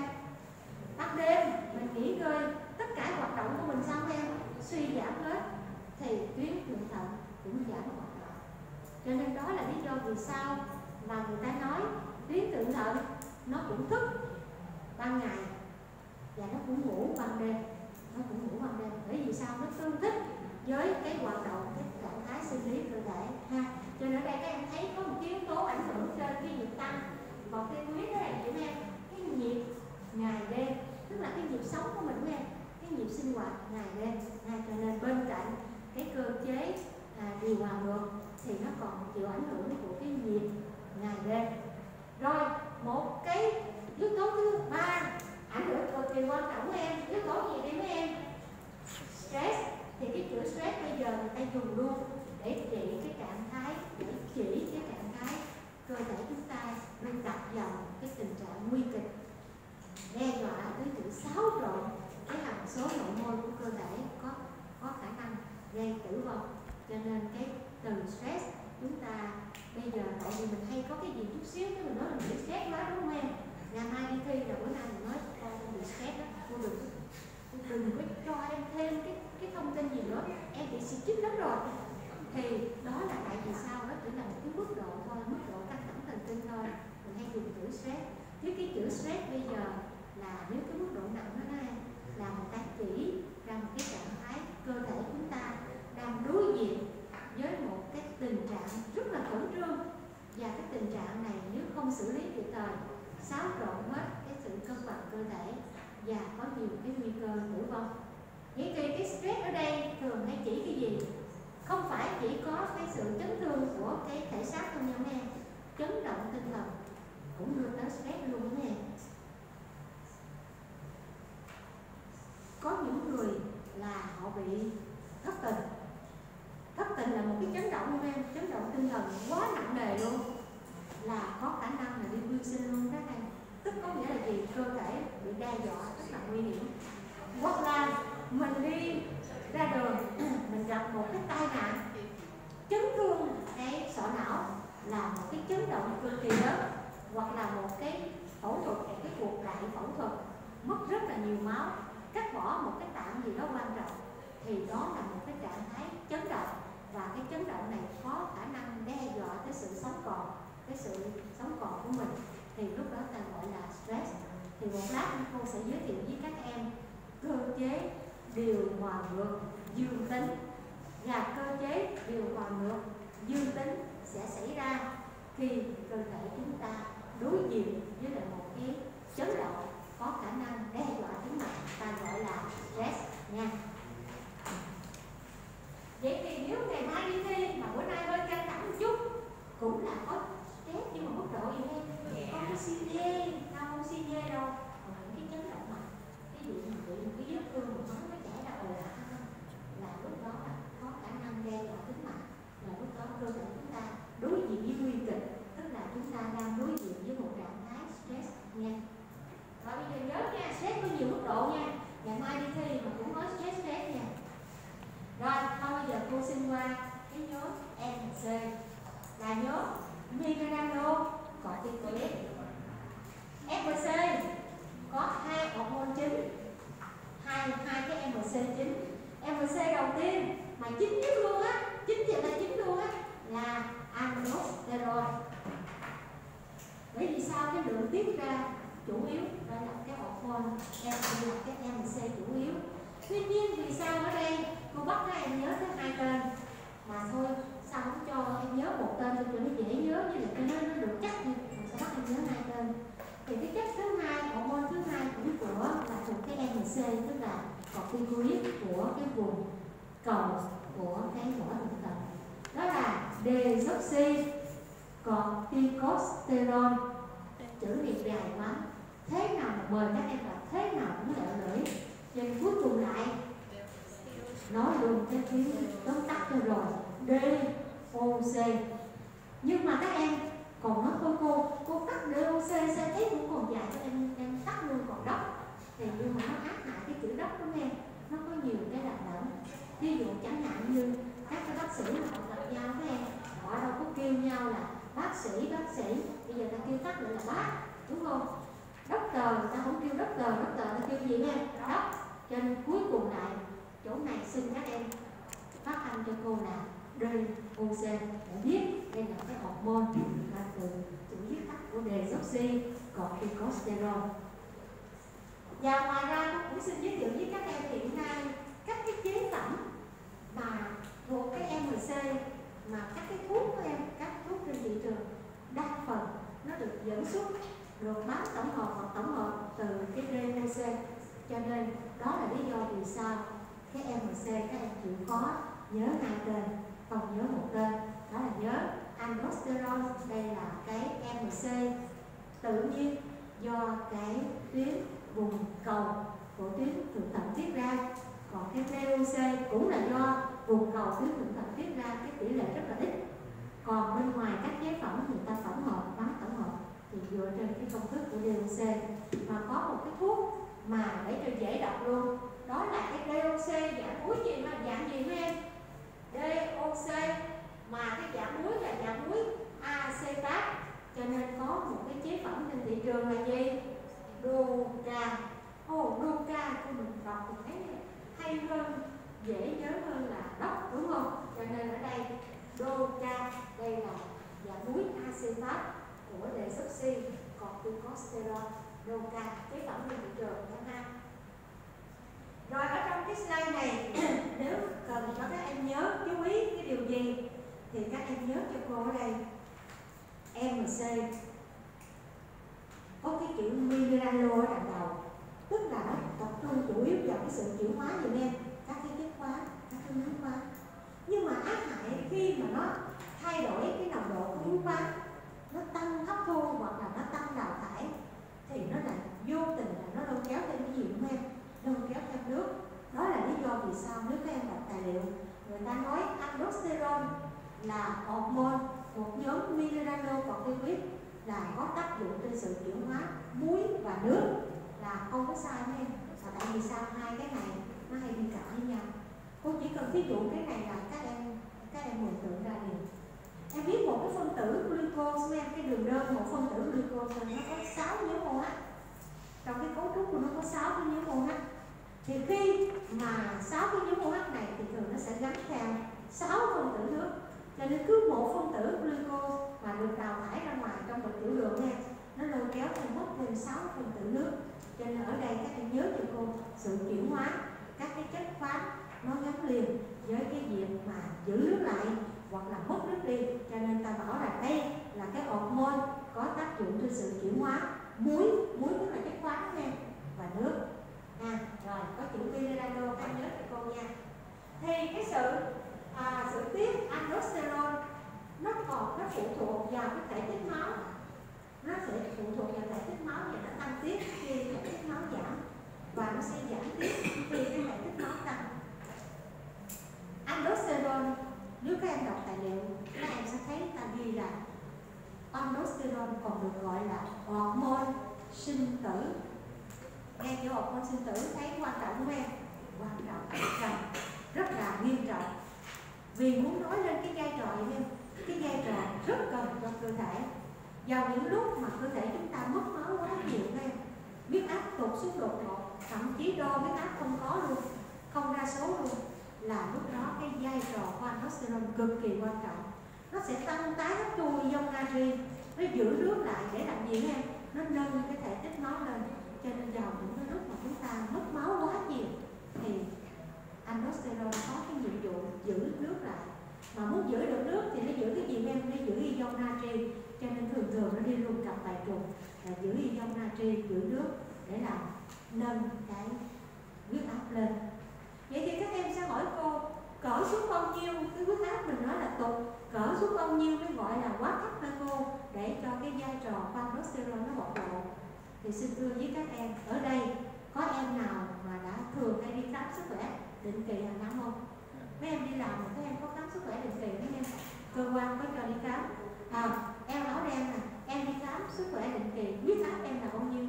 S1: Ban đêm mình nghỉ ngơi, tất cả hoạt động của mình sao em? Suy giảm hết, thì tuyến thượng thận cũng giảm hoạt động. Cho nên đó là lý do vì sao mà người ta nói tuyến thượng thận nó cũng thức ban ngày và nó cũng ngủ ban đêm, nó cũng ngủ ban đêm. Bởi vì sao? Nó tương thích với cái hoạt động, cái trạng thái sinh lý cơ thể ha. Cho nên ở đây các em thấy có một cái yếu tố ảnh hưởng trên cái nhịp tăng, một cái huyết đó là gì em? Cái nhịp ngày đêm, tức là cái nhịp sống của mình em, cái nhịp sinh hoạt ngày đêm ha. Cho nên bên cạnh cái cơ chế à, điều hòa ngược thì nó còn chịu ảnh hưởng của cái nhịp ngày đêm. Rồi một cái yếu tố thứ ba ảnh hưởng cực kỳ quan trọng của em, yếu tố gì đi mấy em? Stress. Thì cái chữ stress bây giờ người ta dùng luôn để chỉ cái trạng thái, để chỉ cái trạng thái cơ thể chúng ta đang đặt vào cái tình trạng nguy kịch, đe dọa tới sự xáo trộn cái hằng số nội môi của cơ thể, có có khả năng gây tử vong. Cho nên cái từ stress chúng ta bây giờ, tại vì mình hay có cái gì chút xíu cái mình nói là bị stress quá đúng không em? Ngày mai đi thi là bữa nay mình nói con không bị stress đó, cô đừng đừng có cho em thêm cái cái thông tin gì nữa, em bị stress lắm rồi. Thì đó là tại vì sao? Đó chỉ là một cái mức độ thôi, mức độ căng thẳng thần kinh thôi, mình hay dùng chữ stress. Chứ cái chữ stress bây giờ là nếu cái mức độ nặng đó em, là người ta chỉ ra một cái trạng thái cơ thể chúng ta đang đối diện với một cái tình trạng rất là khẩn trương, và cái tình trạng này nếu không xử lý kịp thời xáo trộn hết cái sự cân bằng cơ thể và có nhiều cái nguy cơ tử vong. Vậy thì cái stress ở đây thường hay chỉ cái gì? Không phải chỉ có cái sự chấn thương của cái thể xác không nha em, chấn động động tinh thần cũng đưa tới stress luôn đó em. Có những người là họ bị thất tình. Thất tình là một cái chấn động luôn em, chấn động tinh thần quá nặng nề luôn, là có khả năng là đi mưu sinh luôn các em. Tức có nghĩa là gì? Cơ thể bị đe dọa rất là nguy hiểm. Hoặc là mình đi ra đường mình gặp một cái tai nạn chấn thương cái sọ não, là một cái chấn động cực kỳ lớn, hoặc là một cái phẫu thuật, một cái cuộc đại phẫu thuật mất rất là nhiều máu, cắt bỏ một cái tạng gì đó quan trọng, thì đó là một cái trạng thái chấn động, và cái chấn động này có khả năng đe dọa tới sự sống còn, cái sự sống còn của mình, thì lúc đó ta gọi là stress. Thì một lát cô sẽ giới thiệu với các em cơ chế điều hòa ngược dương tính, và cơ chế điều hòa ngược dương tính sẽ xảy ra khi cơ thể chúng ta đối diện với lại một cái chấn động có khả năng đe dọa tính mạng, ta gọi là stress nha. Vậy thì nếu ngày mai đi thi mà bữa nay hơi căng thẳng một chút cũng là có stress, nhưng mà mức độ gì em? Không có xi nhê, đâu không xi nhê đâu, còn những cái chấn động mạnh, ví dụ như bị một cái vết thương mà máu nó chảy ra ồ ạt, là lúc đó là có khả năng đe dọa tính mạng, là lúc đó cơ thể chúng ta đối diện với nguy kịch, tức là chúng ta đang đối diện với một trạng thái stress nha. Và bây giờ nhớ nha, stress có nhiều mức độ nha, ngày mai đi thi mà cũng có stress stress nha. Rồi, thôi bây giờ cô xin qua cái nhóm em xê, là nhóm mineralocorticoid. em xê có hai hormone chính, hai hai cái em xê chính. em xê đầu tiên mà chính nhất luôn á, chính thì là chính luôn á, là aldosterone. Bởi vì sao? Cái lượng tiết ra chủ yếu đó là cái hormone em xê, là cái em xê chủ yếu. Tuy nhiên vì sao ở đây cô bắt các em nhớ tới hai tên mà thôi, sao không cho em nhớ một tên cho nó dễ nhớ, như là cho nó, nó được chắc đi, mình sẽ bắt em nhớ hai tên. Thì cái chất thứ hai, hormone thứ hai cũng của là thuộc cái em xê, tức là corticoid của cái vùng cầu của cái vỏ thượng thận, đó là desoxycorticosterone. Chữ này dài quá, thế nào mà mời các em đọc thế nào cũng lỡ lưỡi, nên cuối cùng lại nói luôn cái tiếng tóm tắt cho rồi, đê ô xê. Nhưng mà các em còn nói thôi cô, cô tắt đê ô xê sao thấy cũng còn dài, cho em em tắt luôn còn đốc. Thì nhưng mà nó ác hại cái chữ đốc đúng em, nó có nhiều cái đặc điểm. Ví dụ chẳng hạn như các cái bác sĩ mà họ gặp nhau các em, họ đâu có kêu nhau là bác sĩ bác sĩ, bây giờ ta kêu tắt lại là bác, đúng không? Doctor ta không kêu doctor, doctor ta kêu gì em? Doc. Cho nên cuối cùng lại chỗ này xin các em phát âm cho cô là đê ô xê để biết đây là cái hormone là từ chữ viết tắt của desoxycorticosterone. Và ngoài ra tôi cũng xin giới thiệu với các em hiện nay các cái chế phẩm mà thuộc cái em xê, mà các cái thuốc của em, các thuốc trên thị trường đa phần nó được dẫn xuất, được bán tổng hợp hoặc tổng hợp từ cái đê ô xê. Cho nên đó là lý do vì sao cái em xê các em chịu khó nhớ hai tên, không nhớ một tên, đó là nhớ aldosterone. Đây là cái em xê tự nhiên do cái tuyến vùng cầu của tuyến thượng thận tiết ra, còn cái đê ô xê cũng là do vùng cầu tuyến thượng thận tiết ra, cái tỷ lệ rất là ít. Còn bên ngoài các chế phẩm người ta tổng hợp, bán tổng hợp thì dựa trên cái công thức của đê ô xê. Mà có một cái thuốc mà để cho dễ đọc luôn, đó là cái đê ô xê dạng muối gì mà dạng gì với em? đê ô xê mà cái dạng muối là dạng muối acetat, cho nên có một cái chế phẩm trên thị trường là gì? Doca. Ồ, oh, Doca của mình đọc thì thấy hay hơn, dễ nhớ hơn là đốc, đúng không? Cho nên ở đây Doca, đây là dạng muối acetat của desoxycorticosterone. Doca, chế phẩm trên thị trường nha ha. Rồi ở trong cái slide này nếu cần cho các em nhớ chú ý cái điều gì thì các em nhớ cho cô ở đây em xê có cái chữ mineralo ở đằng đầu, tức là nó tập trung chủ yếu vào cái sự chuyển hóa giùm em, các cái chất hóa, các cái hóa hóa. Nhưng mà ác hại khi mà nó thay đổi cái nồng độ của hóa, nó tăng mineralocorticoid là có tác dụng trên sự chuyển hóa muối và nước, là không có sai em. Là tại vì sao hai cái này nó hay đi cãi với nhau. Cô chỉ cần ví dụ cái này là các em các em mường tượng ra liền. Em biết một cái phân tử glucose em, cái đường đơn một phân tử glucose nó có sáu nhớ OH. Trong cái cấu trúc của nó có sáu cái nhớ OH. Thì khi mà sáu cái nhớ OH này thì thường nó sẽ gắn theo sáu phân tử nước. Cho nên cứ một phân tử glucose mà được đào thải ra ngoài trong vật tiểu đường nha, nó lôi kéo thêm mất thêm sáu phân tử nước. Cho nên ở đây các em nhớ cho cô, sự chuyển hóa các cái chất khoáng nó gắn liền với cái việc mà giữ nước lại hoặc là mất nước đi. Cho nên ta bảo là đây là cái hormone có tác dụng trên sự chuyển hóa muối, muối tức là chất khoáng nha, và nước. À, rồi có chữ mineralo các nhớ cho cô nha. Thì cái sự à, sự tiết aldosterone nó còn nó phụ thuộc vào cái thể tích máu, nó sẽ phụ thuộc vào thể tích máu và nó tăng tiết khi thể tích máu giảm, và nó sẽ giảm tiết khi cái thể tích máu tăng. Aldosterone, nếu các em đọc tài liệu các em sẽ thấy ta ghi là aldosterone còn được gọi là hormone sinh tử. Nghe chữ hormone sinh tử thấy quan trọng không em? Quan trọng, trọng rất là nghiêm trọng. Vì muốn nói lên cái vai trò này em, cái vai trò rất cần cho cơ thể. Vào những lúc mà cơ thể chúng ta mất máu quá nhiều em, huyết áp tụt xuống đột ngột, thậm chí đo huyết áp không có luôn, không ra số luôn, là lúc đó cái vai trò của aldosterone cực kỳ quan trọng. Nó sẽ tăng tái hấp thu ion natri, nó giữ nước lại để làm gì em? Nó nâng cái thể tích máu lên. Cho nên vào những cái lúc mà chúng ta mất máu quá nhiều thì aldosterone có cái nhiệm vụ giữ nước lại. Mà muốn giữ được nước thì nó giữ cái gì em? Nó giữ ion natri. Cho nên thường thường nó đi luôn cặp bài trùng là giữ ion natri, giữ nước để làm nâng cái huyết áp lên. Vậy thì các em sẽ hỏi cô, cỡ xuống bao nhiêu cái huyết áp mình nói là tụt, cỡ xuống bao nhiêu mới gọi là quá thấp hả cô, để cho cái vai trò của aldosterone nó bộc lộ. Thì xin thưa với các em, ở đây có em nào mà đã thường hay đi khám sức khỏe định kỳ hàng năm không? Mấy em đi làm mà các em có khám sức khỏe định kỳ mấy em? Cơ quan có cho đi khám. À, em nói đây em nè, em đi khám sức khỏe định kỳ, huyết áp em là bao nhiêu?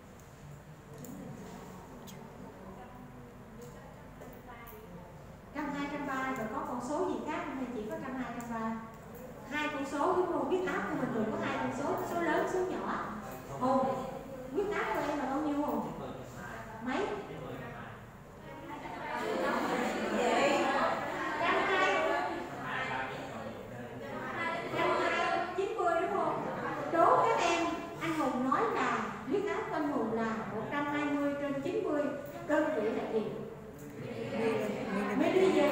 S1: Trăm hai trăm ba, rồi có con số gì khác không hay chỉ có trăm hai trăm ba? Hai con số đúng không? Huyết áp của mình thường có hai con số, số lớn, số nhỏ. Ồ, huyết áp của em là bao nhiêu không? Mấy? chín mươi đúng không? Đố các em, anh Hùng nói là huyết áp của anh Hùng là một trăm hai mươi trên chín mươi, đơn vị là gì? Mili gì?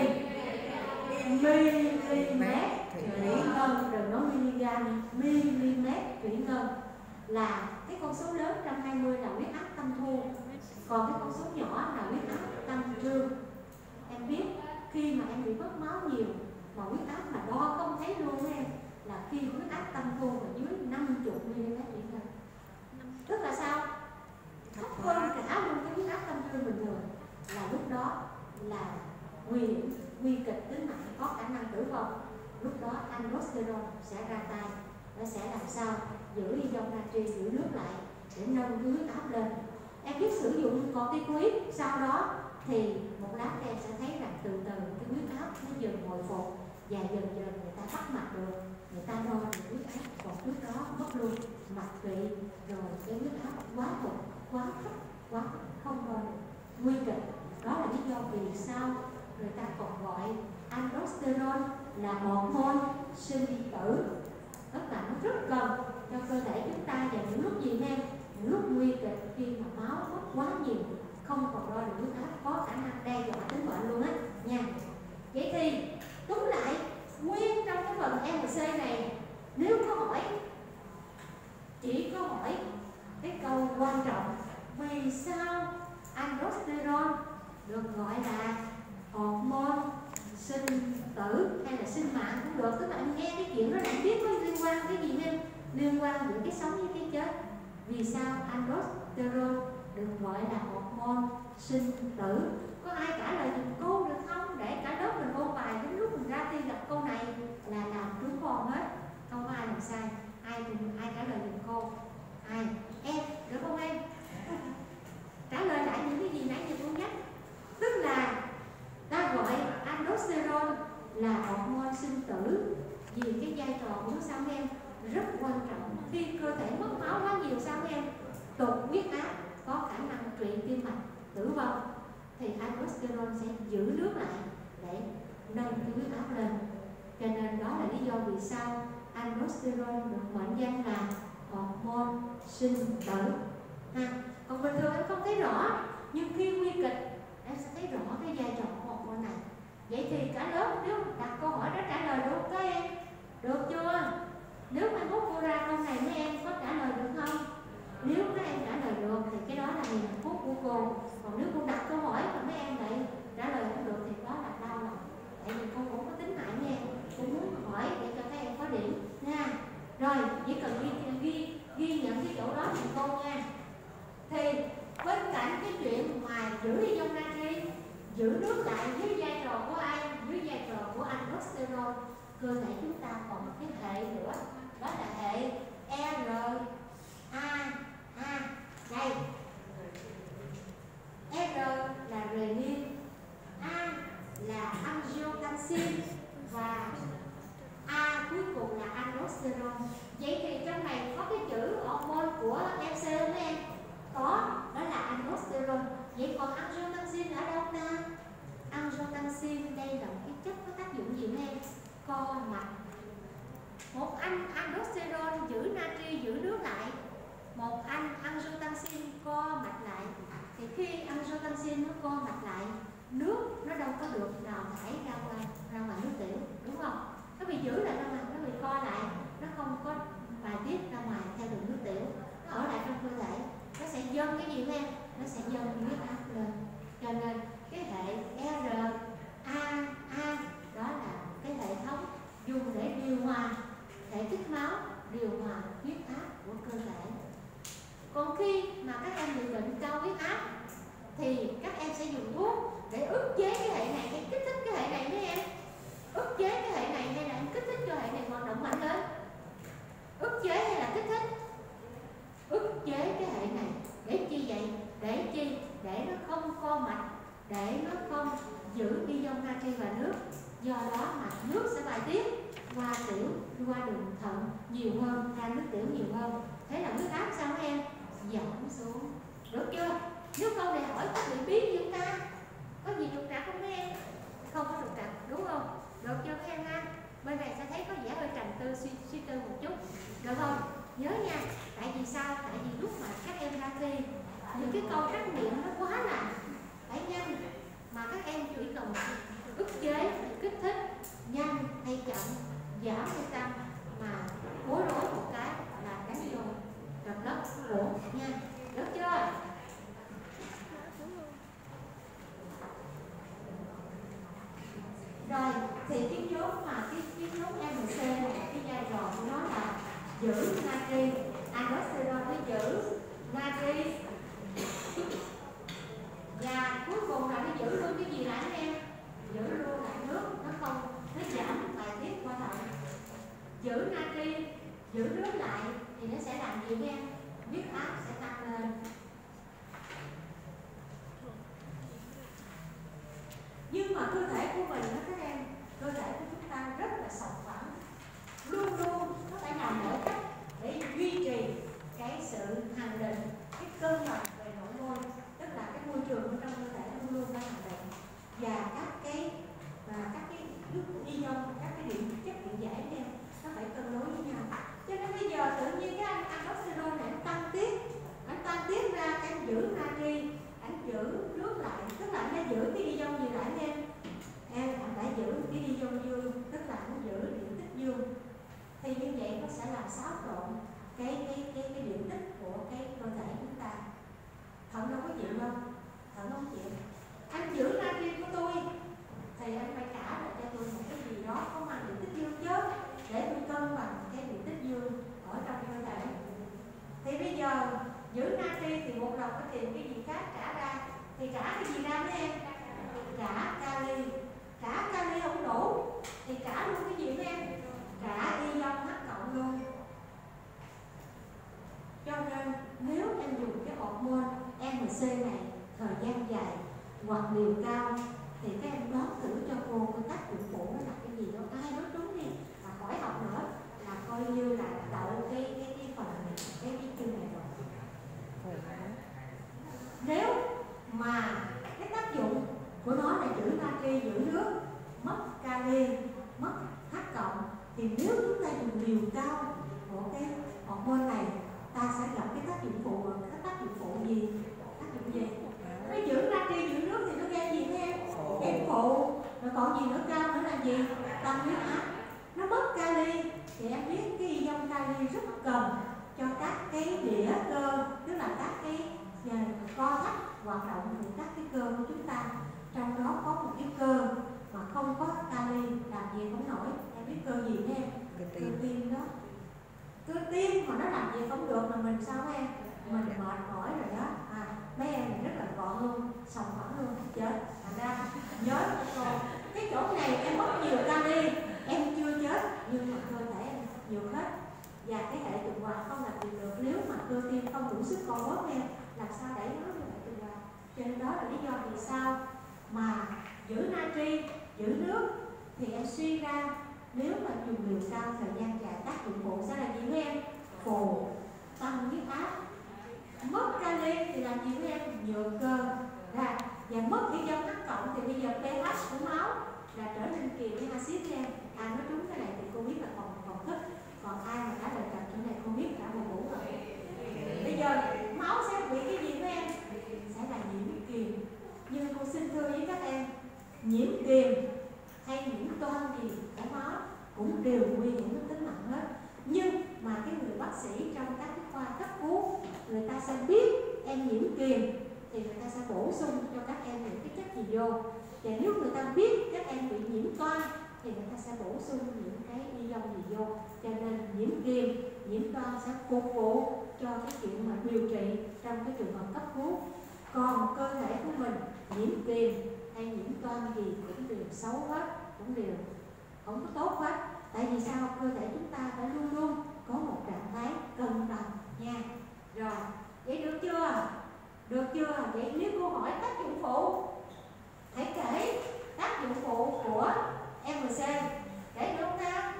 S1: Milimet thủy ngân, đừng nói miligam, milimet thủy ngân là cái con số lớn một trăm hai mươi là huyết áp tâm thu, còn cái con số nhỏ là huyết áp tâm trương. Em biết khi mà em bị mất máu nhiều mà huyết áp mà đo không thấy luôn em, là khi huyết áp tâm thu là dưới năm mươi mi-li-mét thủy ngân, tức là sao? Thấp hơn cả luôn cái huyết áp tâm trương bình thường, là lúc đó là nguy hiểm, nguy kịch tính mạng, có khả năng tử vong. Lúc đó aldosterone sẽ ra tay, nó sẽ làm sao giữ ion natri, giữ nước lại để nâng cái huyết áp lên. Em biết sử dụng corticoid, sau đó thì một lát em sẽ thấy rằng từ từ cái huyết áp nó dần hồi phục và dần dần người ta bắt mạch được, người ta đo được huyết áp. Còn trước đó mất luôn mạch vị, rồi cái huyết áp quá tụt, quá thấp, quá không đo được, nguy kịch. Đó là lý do vì sao người ta còn gọi aldosterone là hormone sinh tử, tức là nó rất cần cho cơ thể chúng ta vào những lúc gì em? Những lúc nguy kịch, khi mà máu mất quá nhiều, không còn đo được huyết áp, có khả năng đe dọa tính mệnh luôn á nha. Vậy thì túm lại, nguyên trong cái phần em xê này, nếu có hỏi, chỉ có hỏi cái câu quan trọng, vì sao aldosterone được gọi là hormone sinh tử hay là sinh mạng cũng được. Tức là anh nghe cái chuyện đó là biết có liên quan cái gì em? Liên quan giữa cái sống với cái chết. Vì sao aldosterone được gọi là hormone sinh tử? Có ai trả lời dùm cô được không? Để cả lớp mình ôn bài đến lúc mình ra thi gặp câu này là làm trúng con hết. Không có ai làm nào sai? Ai cùng ai trả lời giùm cô? Ai? Em, được không em? Trả lời lại những cái gì nãy giờ cô nhắc. Tức là ta gọi aldosterone là hormone sinh tử, vì cái vai trò của nó sao em rất quan trọng. Khi cơ thể mất máu quá nhiều sao em tụt huyết áp, có khả năng trụy tim mạch, tử vong, thì aldosterone sẽ giữ nước lại để nâng cái huyết áp lên. Cho nên đó là lý do vì sao aldosterone được mệnh danh là hormone sinh tử. Ha. Còn bình thường em không thấy rõ, nhưng khi nguy kịch em sẽ thấy rõ cái vai trò của hormone này. Vậy thì cả lớp nếu đặt câu hỏi đó trả lời được các em? Được chưa? Nếu mai mốt cô ra câu này mấy em có trả lời được không? Nếu các em trả lời được thì cái đó là niềm hạnh phúc của cô. Còn nếu cô đặt câu hỏi mà mấy em lại trả lời không được thì đó là đau lòng. Tại vì cô cũng có tính hại nha, cô muốn hỏi để cho các em có điểm nha. Rồi chỉ cần ghi ghi ghi nhận cái chỗ đó thì cô nha. Thì bên cạnh cái chuyện mà giữ đi trong natri, giữ nước lại dưới vai trò của ai? Dưới vai trò của aldosterone, cơ thể chúng ta còn một cái hệ nữa, đó là hệ rờ a a. Đây, R là renin, A là angiotensin và A cuối cùng là aldosterone. Vậy thì trong này có cái chữ hormone của em xê không em? Có, đó là aldosterone. Vậy còn angiotensin ở đâu ta? Angiotensin đây là một cái chất có tác dụng gì em? Co mạch. Một anh aldosterone giữ natri, giữ nước lại, một anh angiotensin co mạch lại. Thì khi angiotensin nó co mạch lại, nước nó đâu có được đào thải ra ngoài, ra ngoài nước tiểu, đúng không? Nó bị giữ lại ra ngoài, nó bị co lại, nó không có bài tiết ra ngoài theo đường nước tiểu, nó ở lại trong cơ thể, nó sẽ dâng cái gì em? Nó sẽ dâng huyết áp lên. Cho nên cái hệ rờ a a đó là cái hệ thống dùng để điều hòa hệ tích máu, điều hòa huyết áp của cơ thể. Còn khi mà các em bị bệnh cao huyết áp thì các em sẽ dùng thuốc để ức chế cái hệ này hay kích thích cái hệ này mấy em? Ức chế cái hệ này hay là em kích thích cho hệ này hoạt động mạnh lên? Ức chế hay là kích thích? Ức chế cái hệ này. Để chi vậy? Để chi? Để nó không co mạch, để nó không giữ ion natri và nước. Do đó mà nước sẽ bài tiết qua tiểu, qua đường thận nhiều hơn, ra nước tiểu nhiều hơn. Thế là huyết áp sao các em? Giảm xuống. Được chưa? Nếu câu này hỏi có bị bí gì không ta? Có gì trục trặc không các em? Không có trục trặc, đúng không? Được chưa các em ha? Bên này sẽ thấy có vẻ hơi trầm tư, suy, suy tư một chút. Được không? Nhớ nha. Tại vì sao? Tại vì lúc mà các em ra thi, những cái câu trắc nghiệm nó quá là phải nhanh. Mà các em chỉ cần ức chế, kích thích, nhanh hay chậm, giảm hay tăng, mà bối rối một cái là đánh vô gặp lớp ổn nha. Được chưa? Rồi, thì cái nhóm mà cái, cái nhóm em xê này, cái vai trò của nó là giữ natri, aldosterone nó giữ natri, và cuối cùng là nó giữ luôn cái gì lại em? Giữ luôn lại nước, nó không, nó giảm bài tiết qua thận. Giữ natri, giữ nước lại thì nó sẽ làm gì em? Huyết áp sẽ tăng lên. Nhưng mà cơ thể của mình đó các em, cơ thể của chúng ta rất là sòng phẳng, luôn luôn nó phải làm mọi cách để duy trì cái sự hằng định, cái cân bằng về nội môi, tức là cái môi trường ở trong cơ thể luôn luôn phải hằng định, và các cái và các cái nước ion, các cái điện chất điện giải em nó phải cân đối với nhau. Cho nên bây giờ tự nhiên cái anh aldosterone này anh tăng tiết, anh tăng tiết ra, anh giữ natri, anh giữ nước lại, tức là anh giữ cái ion gì lại em? Em anh đã giữ cái ion dương, tức là anh giữ điện tích dương. Thì như vậy nó sẽ làm xáo trộn cái cái cái cái điện tích của cái cơ thể chúng ta. Thận đâu có chịu đâu, thận không chịu. Anh giữ natri của tôi thì anh phải trả lại cho tôi một cái gì đó có mang điện tích dương chứ, để tôi cân bằng cái điện tích dương ở trong cơ thể. Thì bây giờ giữ natri thì buộc lòng phải tìm cái gì khác trả ra, thì trả cái gì ra mấy em? Trả kali. Trả kali không đủ thì trả luôn cái gì mấy em? Trả ion H cộng luôn. em xê này thời gian dài hoặc liều cao thì các em đoán thử cho cô cái tác dụng phụ nó là cái gì đâu. Ai nói trúng đi mà khỏi học nữa là coi như là đậu cái cái cái phần này, cái cái chương này rồi. Nếu mà cái tác dụng của nó là giữ natri, giữ nước, mất kali, mất H cộng, thì nếu chúng ta dùng liều cao của cái hormone này, ta sẽ gặp cái tác dụng phụ. Cái tác dụng phụ gì? Tác dụng gì? Nó giữ natri, giữ nước thì nó gây gì em? Gây phụ. Rồi còn gì nữa, cao nữa là gì? Tăng huyết áp. Nó mất kali thì em biết cái ion kali rất cần cho các cái đĩa cơ, tức là các cái co thắt hoạt động của các cái cơ của chúng ta. Trong đó có một cái cơ mà không có kali làm gì không nổi. Em biết cơ gì em? Cơ tim đó. Cơ tim mà nó làm gì không được mà mình sao em? Mình mệt mỏi rồi đó. À, mấy em này rất là gọn luôn, sòng phẳng luôn, chết. Thành ra nhớ cô, cái chỗ này em mất nhiều kali, em chưa chết nhưng mà cơ thể em nhiều hết. Và cái hệ tuần hoàn không làm việc được nếu mà cơ tim không đủ sức co bóp em, làm sao đẩy nó vô hệ tuần hoàn. Cho nên đó là lý do vì sao mà giữ natri, giữ nước thì em suy ra nếu mà dùng liều cao thời gian dài tác dụng phụ sẽ là gì với em? Phù, tăng huyết áp. Mất kali thì làm gì với em? Nhược cơ ra. Và mất cái ion H cộng thì bây giờ pH của máu là trở nên kiềm với axit em. Ai nói trúng cái này thì cô biết là còn còn thích. Còn ai mà trả lời chậm chỗ này cô biết cả một buổi rồi. Bây giờ máu sẽ bị cái gì với em? Sẽ là nhiễm kiềm. Nhưng cô xin thưa với các em, nhiễm kiềm hay nhiễm toan gì của máu cũng đều nguy hiểm đến tính mạng hết. Nhưng mà cái người bác sĩ trong các cái khoa cấp cứu, người ta sẽ biết em nhiễm kiềm thì người ta sẽ bổ sung cho các em những cái chất gì vô. Và nếu người ta biết các em bị nhiễm toan thì người ta sẽ bổ sung những cái ion gì vô. Cho nên nhiễm kiềm, nhiễm toan sẽ phục vụ cho cái chuyện mà điều trị trong cái trường hợp cấp cứu. Còn cơ thể của mình nhiễm kiềm hay nhiễm toan gì cũng đều xấu hết, cũng đều không có tốt hết. Tại vì sao? Cơ thể chúng ta phải luôn luôn có một trạng thái cân bằng nha. Rồi, vậy được chưa? Được chưa? Vậy nếu cô hỏi tác dụng phụ, hãy kể tác dụng phụ của em xê. Kể được không ta?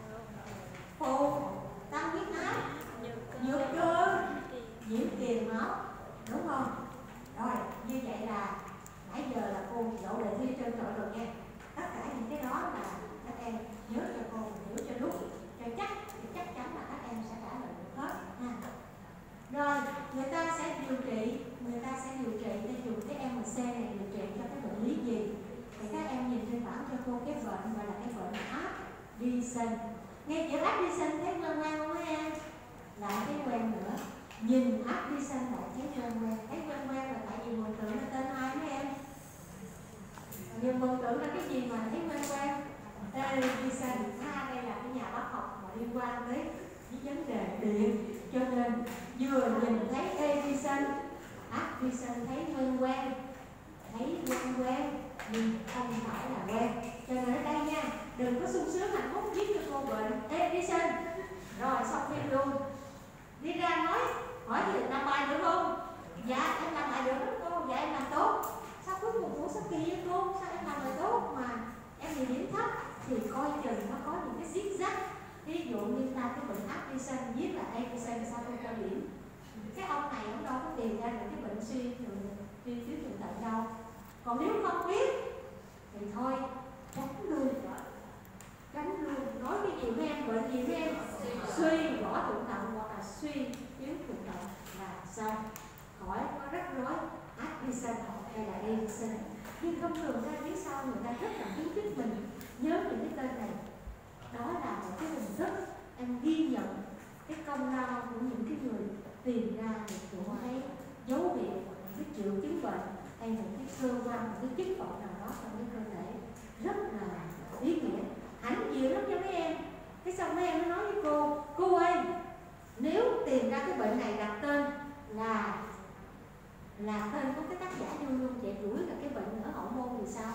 S1: Phụ, tăng huyết áp, nhược cơ, nhiễm kiềm máu, đúng không? Rồi, như vậy là nãy giờ là cô đậu đề thi trơn trọi rồi nha. Tất cả những cái đó là các em nhớ cho cô, hiểu cho đúng, cho chắc thì chắc chắn là các em sẽ trả lời được hết ha. Rồi, người ta sẽ điều trị, người ta sẽ điều trị để dùng cái em xê này điều trị cho cái bệnh lý gì? Thì các em nhìn trên bảng cho cô cái bệnh gọi là cái bệnh Addison. Nghe chữ Addison thấy quen quen không em? Lại thấy quen nữa. Nhìn Addison lại thấy quen quen, thấy quen quen là tại vì mường tượng là tên ai mấy em? Nhưng mường tượng là cái gì mà thấy quen quen? Addison, à, đây là cái nhà bác học mà liên quan tới cái vấn đề điện. Cho nên vừa nhìn thấy Edison, Addison thấy quen quen, thấy quen quen nhưng không phải là quen. Cho nên ở đây nha, đừng có sung sướng hạnh phúc viết cho cô bệnh Edison. Rồi xong phim luôn. Đi ra nói, hỏi thì làm bài được không? Dạ em làm bài được đó cô, dạ em làm tốt. Sao cuối cùng của sao kỳ với cô? Sao em làm bài tốt mà em bị điểm thấp? Thì coi chừng nó có những cái zig zag. Ví dụ như ta cái bệnh Addison viết là Addison sao không cho điểm. Cái ông này ông đâu có tìm ra được cái bệnh suy suy thiếu thượng thận đâu. Còn nếu không biết thì thôi tránh luôn, tránh luôn. Nói cái gì với em, bệnh gì với em? Suy vỏ thượng thận hoặc là suy thiếu thượng thận là sao? Khỏi có rắc rối Addison hay là Edison. Nhưng không thường ra phía sau người ta rất là khuyến khích mình nhớ những cái tên này. Đó là một cái hình thức em ghi nhận cái công lao của những cái người tìm ra được những cái dấu hiệu, những cái triệu chứng bệnh hay những cái cơ quan, những cái chức phận nào đó trong cái cơ thể rất là ý nghĩa. Hãnh diện lắm cho mấy em. Cái xong mấy em nó nói với cô, cô ơi, nếu tìm ra cái bệnh này đặt tên là là tên có cái tác giả luôn luôn chạy đuổi là cái bệnh ở hậu môn thì sao?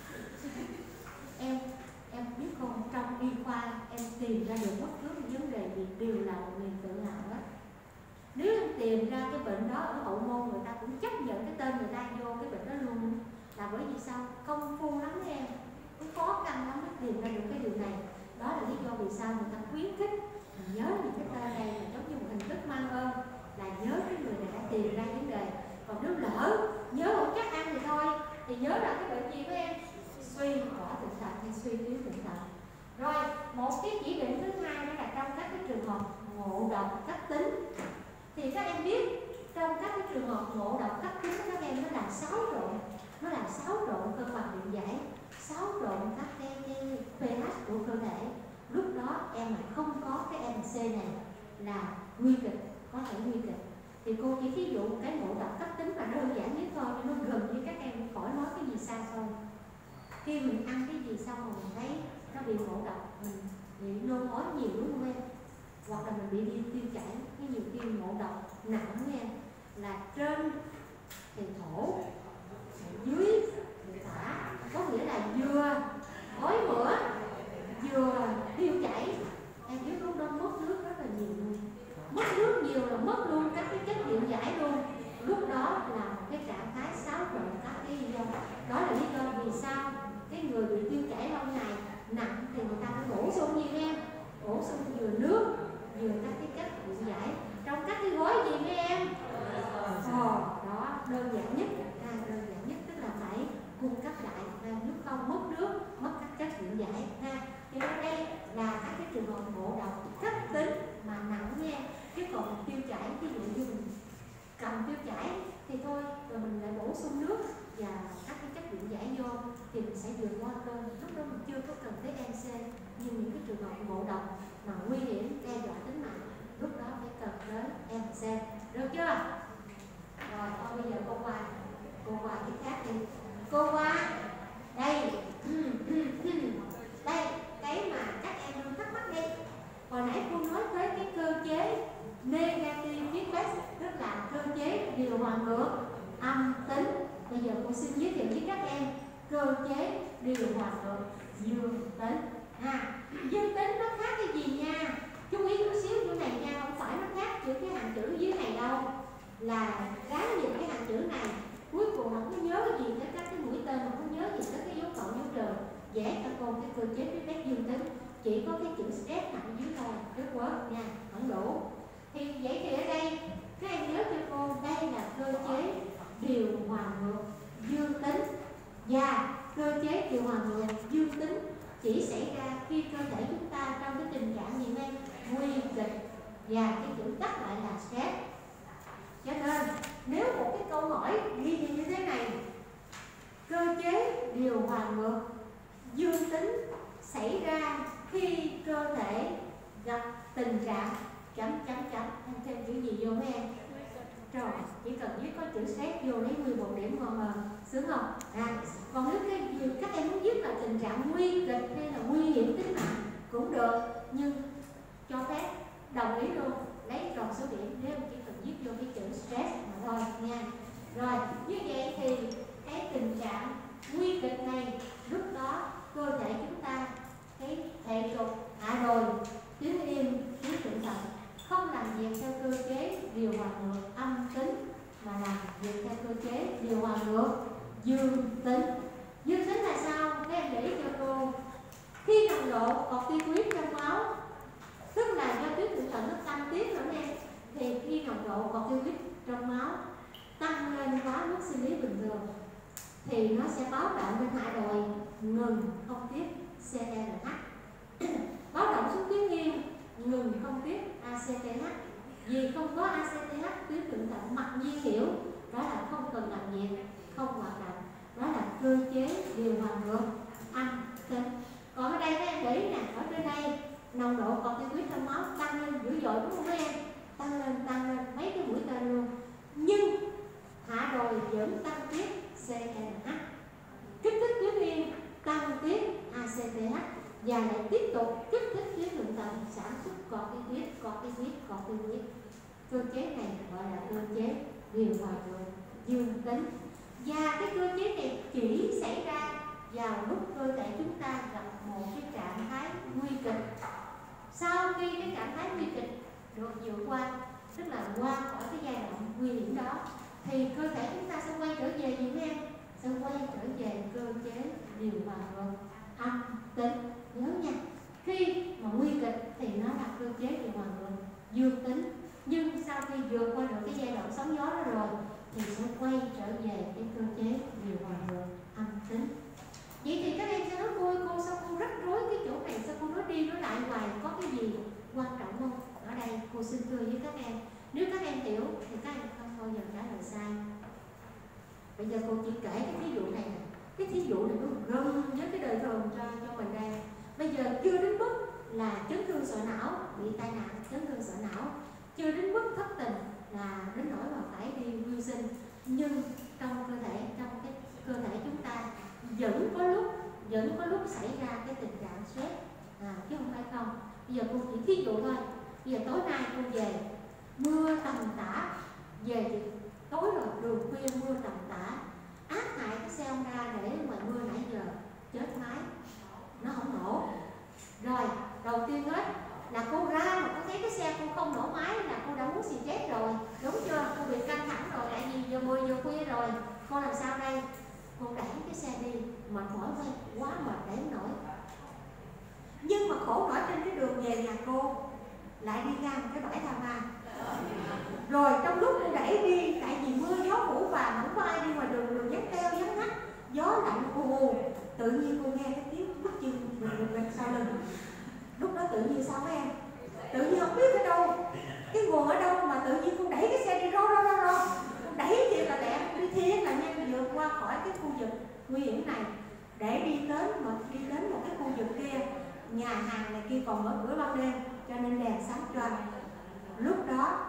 S1: em em biết không, trong y khoa em tìm ra được bất cứ một vấn đề gì đều là một niềm tự hào đó. Nếu em tìm ra cái bệnh đó ở hậu môn, người ta cũng chấp khuyến khích mình nhớ những cái tên này là giống như một hình thức mang ơn, là nhớ cái người này đã tìm ra vấn đề. Còn nếu lỡ nhớ không chắc ăn thì thôi, thì nhớ là cái bệnh gì với em? Suy vỏ thượng thận hay suy tuyến thượng thận. Rồi một cái chỉ định thứ hai đó là trong các cái trường hợp ngộ độc cấp tính, thì các em biết trong các cái trường hợp ngộ độc cấp tính các em nó làm xáo trộn, nó làm xáo trộn cơ quan điện giải, xáo trộn các cái, cái pH của cơ thể. Lúc đó em lại không có cái em xê này là nguy kịch, có thể nguy kịch. Thì cô chỉ ví dụ cái ngộ độc cấp tính mà đơn giản nhất thôi, nó gần như các em khỏi nói cái gì xa xôi. Khi mình ăn cái gì xong rồi mình thấy nó bị ngộ độc, mình bị nôn ói nhiều đúng không em? Hoặc là mình bị đi tiêu chảy, cái nhiều khi ngộ độc nặng nha, là trên thì thổ, dưới thì tả, có nghĩa là vừa ói mửa vừa tiêu chảy. Em biết lúc đó mất nước rất là nhiều luôn, mất nước nhiều là mất luôn các cái chất điện giải luôn. Lúc đó là một cái trạng thái xáo trộn các cái lý do. Đó là lý do vì sao cái người bị tiêu chảy lâu ngày nặng thì người ta phải bổ sung gì em? Bổ sung vừa nước vừa các cái chất điện giải trong các cái gói gì với em? Ờ, đó đơn giản nhất, à, đơn giản nhất tức là phải cung cấp lại, à, nước không mất nước, mất các chất điện giải ha. Thì ở đây là các cái trường hợp ngộ độc cấp tính mà nặng nha. Chứ còn tiêu chảy, ví dụ như mình cầm tiêu chảy thì thôi, rồi mình lại bổ sung nước và các cái chất điện giải vô thì mình sẽ vượt qua cơn. Lúc đó mình chưa có cần tới em xê, nhưng những cái trường hợp ngộ độc mà nguy hiểm đe dọa tính mạng, lúc đó phải cần tới em xê, được chưa? Rồi thôi bây giờ cô qua cô qua cái khác đi. Cô qua đây đây cái mà các em luôn thắc mắc đi. Hồi nãy cô nói tới cái cơ chế negative feedback, tức là cơ chế điều hòa ngược âm tính. Bây giờ cô xin giới thiệu với các em cơ chế điều hòa ngược dương tính. À, dương tính nó khác cái gì nha? Chú ý chút xíu chỗ này nha, không phải nó khác chữ cái hàng chữ dưới này đâu. Là gắn nhìn cái hàng chữ này, cuối cùng không có nhớ cái gì tới các cái mũi tên, không có nhớ gì tới cái dấu cộng dấu trừ. Vẽ cho cô cái cơ chế feedback dương tính, chỉ có cái chữ stress nằm dưới thôi, rất quá nha, không đủ. Thì vậy thì ở đây các em nhớ cho cô, đây là cơ chế điều hòa ngược dương tính, và cơ chế điều hòa ngược dương tính chỉ xảy ra khi cơ thể chúng ta trong cái tình trạng gì em? Nguy kịch, và cái chữ tắt lại là stress. Cho nên nếu một cái câu hỏi ghi như thế này, cơ chế điều hòa ngược dương tính xảy ra khi cơ thể gặp tình trạng chấm chấm chấm, em thêm chữ gì vô mấy em? Rồi, chỉ cần viết có chữ stress vô lấy mười một điểm ngon mờ, sướng không? À, còn nếu cái các em muốn viết là tình trạng nguy kịch hay là nguy hiểm tính mạng cũng được, nhưng cho phép đồng ý luôn, lấy tròn số điểm nếu chỉ cần viết vô cái chữ stress mà thôi nha. Rồi, như vậy thì cái tình trạng nguy kịch này, lúc đó cơ thể chúng ta cái hệ trục hạ đồi, tuyến yên, tuyến thượng thận không làm việc theo cơ chế điều hòa ngược âm tính, mà làm việc theo cơ chế điều hòa ngược dương tính. Dương tính là sao? Các em để ý cho cô. Khi nồng độ corticoid trong máu, tức là do tuyến thượng thận nó tăng tiết nữa em, thì khi nồng độ corticoid trong máu tăng lên quá mức sinh lý bình thường thì nó sẽ báo động bên hạ đồi ngừng không tiết xê e rờ hát, báo động xuống tuyến yên ngừng không tiết a xê tê hát. Vì không có a xê tê hát, tuyến thượng thận mặc nhiên hiểu đó là không cần làm việc, không hoạt động. Đó là cơ chế điều hòa ngược âm tính. Còn ở đây các em để ý nè, ở trên đây nồng độ corticoid trong máu tăng lên dữ dội đúng không các em? Tăng lên, tăng lên mấy cái mũi tên luôn. Nhưng hạ đồi vẫn tăng tiết xê e rờ hát, kích thích tuyến yên tăng tiết a xê tê hát, và lại tiếp tục kích thích tuyến thượng thận sản xuất corticoid, corticoid, corticoid. Cơ chế này gọi là cơ chế điều hòa ngược dương tính. Và cái cơ chế này chỉ xảy ra vào lúc cơ thể chúng ta gặp một cái trạng thái nguy kịch. Sau khi cái trạng thái nguy kịch được vượt qua, tức là qua khỏi cái giai đoạn nguy hiểm đó, thì cơ thể chúng ta sẽ quay trở về gì em? Sẽ quay trở về cơ chế điều hòa ngược âm tính. Nhớ nha, Khi mà nguy kịch thì nó là cơ chế tuần hoàn lượng dương tính, nhưng sau khi vượt qua được cái giai đoạn sóng gió đó rồi thì sẽ quay trở về cái cơ chế điều hòa lượng âm tính. Vậy thì các em sẽ nói cô cô sao cô rắc rối cái chỗ này, sao cô nói đi nói lại hoài, có cái gì quan trọng không? Ở đây cô xin thưa với các em, nếu các em hiểu thì các em không bao giờ trả lời sai. Bây giờ cô chỉ kể cái thí dụ này nè, cái thí dụ này nó gần với cái đời thường cho cho mình đây. Bây giờ chưa đến mức là chấn thương sọ não, bị tai nạn chấn thương sọ não, chưa đến mức thất tình là đến nỗi mà phải đi mưu sinh, nhưng trong cơ thể trong cái cơ thể chúng ta vẫn có lúc vẫn có lúc xảy ra cái tình trạng stress, à, chứ không phải không. Bây giờ cô chỉ thí dụ thôi. Bây giờ tối nay cô về mưa tầm tã, về thì tối rồi đường khuya mưa tầm tã, ác hại cái xe ông ra để mà mưa nãy giờ chết máy, nó không nổ. Rồi đầu tiên hết là cô ra mà cô thấy cái xe cô không nổ máy là cô đã muốn xì chết rồi, đúng chưa? Cô bị căng thẳng rồi, tại vì giờ mười giờ khuya rồi, cô làm sao đây? Cô đẩy cái xe đi, mệt mỏi quá, quá mệt để nổi. Nhưng mà khổ nổi trên cái đường về nhà cô lại đi ra một cái bãi tha ma. Rồi trong lúc cô đẩy đi, tại vì mưa gió phủ và không có ai đi ngoài đường, đường vắng teo vắng ngắt, gió lạnh ù, tự nhiên cô nghe cái tiếng bước chân mình mình mình sau lưng. Lúc đó tự nhiên sao em? Tự nhiên không biết ở đâu, cái nguồn ở đâu mà tự nhiên cô đẩy cái xe đi rô rô rô rô, cô đẩy chị là lẹ, đi thiên là nhanh vượt qua khỏi cái khu vực nguy hiểm này để đi đến một đi đến một cái khu vực kia, nhà hàng này kia còn mở cửa ban đêm cho nên đèn sáng choang. Lúc đó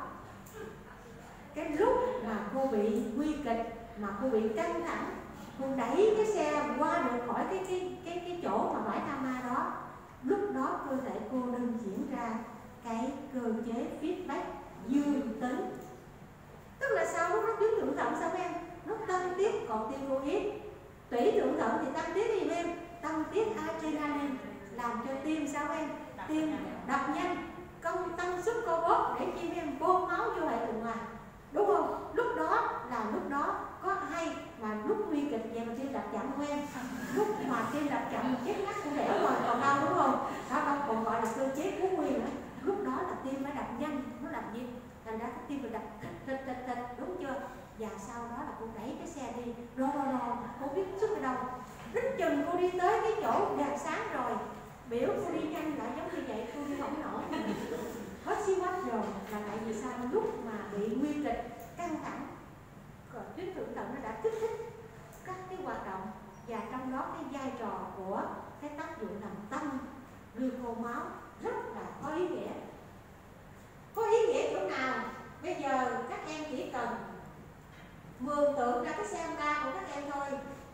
S1: cái lúc mà cô bị nguy kịch, mà cô bị căng thẳng, cô đẩy cái xe qua được khỏi cái cái cái cái chỗ mà bãi tha ma đó, lúc đó cơ thể cô đang diễn ra cái cơ chế feedback dương tính. Tức là sao? Lúc đó tuyến thượng thận sao em? Nó tăng tiết corticoid. Tủy thượng thận thì tăng tiết gì em? Tăng tiết adrenaline, làm cho tim sao em? Tim đập nhanh, công tăng sức co bóp để chim em bơm máu vô hệ tuần hoàn, đúng không? Lúc đó là lúc đó có hay mà lúc nguy kịch vậy mà tim đập chậm không em? Lúc mà tim đập chậm mà chết ngắt cũng đẻ rồi còn đau, đúng không? Đó đâu còn gọi là cơ chế cứu nguy nữa. Lúc đó là tim phải đập nhanh, nó làm gì? Thành ra tim phải đập thịt thịt thịt, đúng chưa? Và sau đó là cô đẩy cái xe đi, rò rò rò, cô biết xuất ở đâu. Đích chừng cô đi tới cái chỗ đèn sáng rồi, biểu cô đi nhanh lại giống như vậy, cô đi không nổi. Hết xí quách rồi, là tại vì sao? Lúc mà bị nguy kịch, căng thẳng, tuyến thượng thận nó đã kích thích các cái hoạt động, và trong đó cái vai trò của cái tác dụng làm tăng gluco máu rất là có ý nghĩa. Có ý nghĩa chỗ nào? Bây giờ các em chỉ cần mường tượng ra cái xe Honda của các em thôi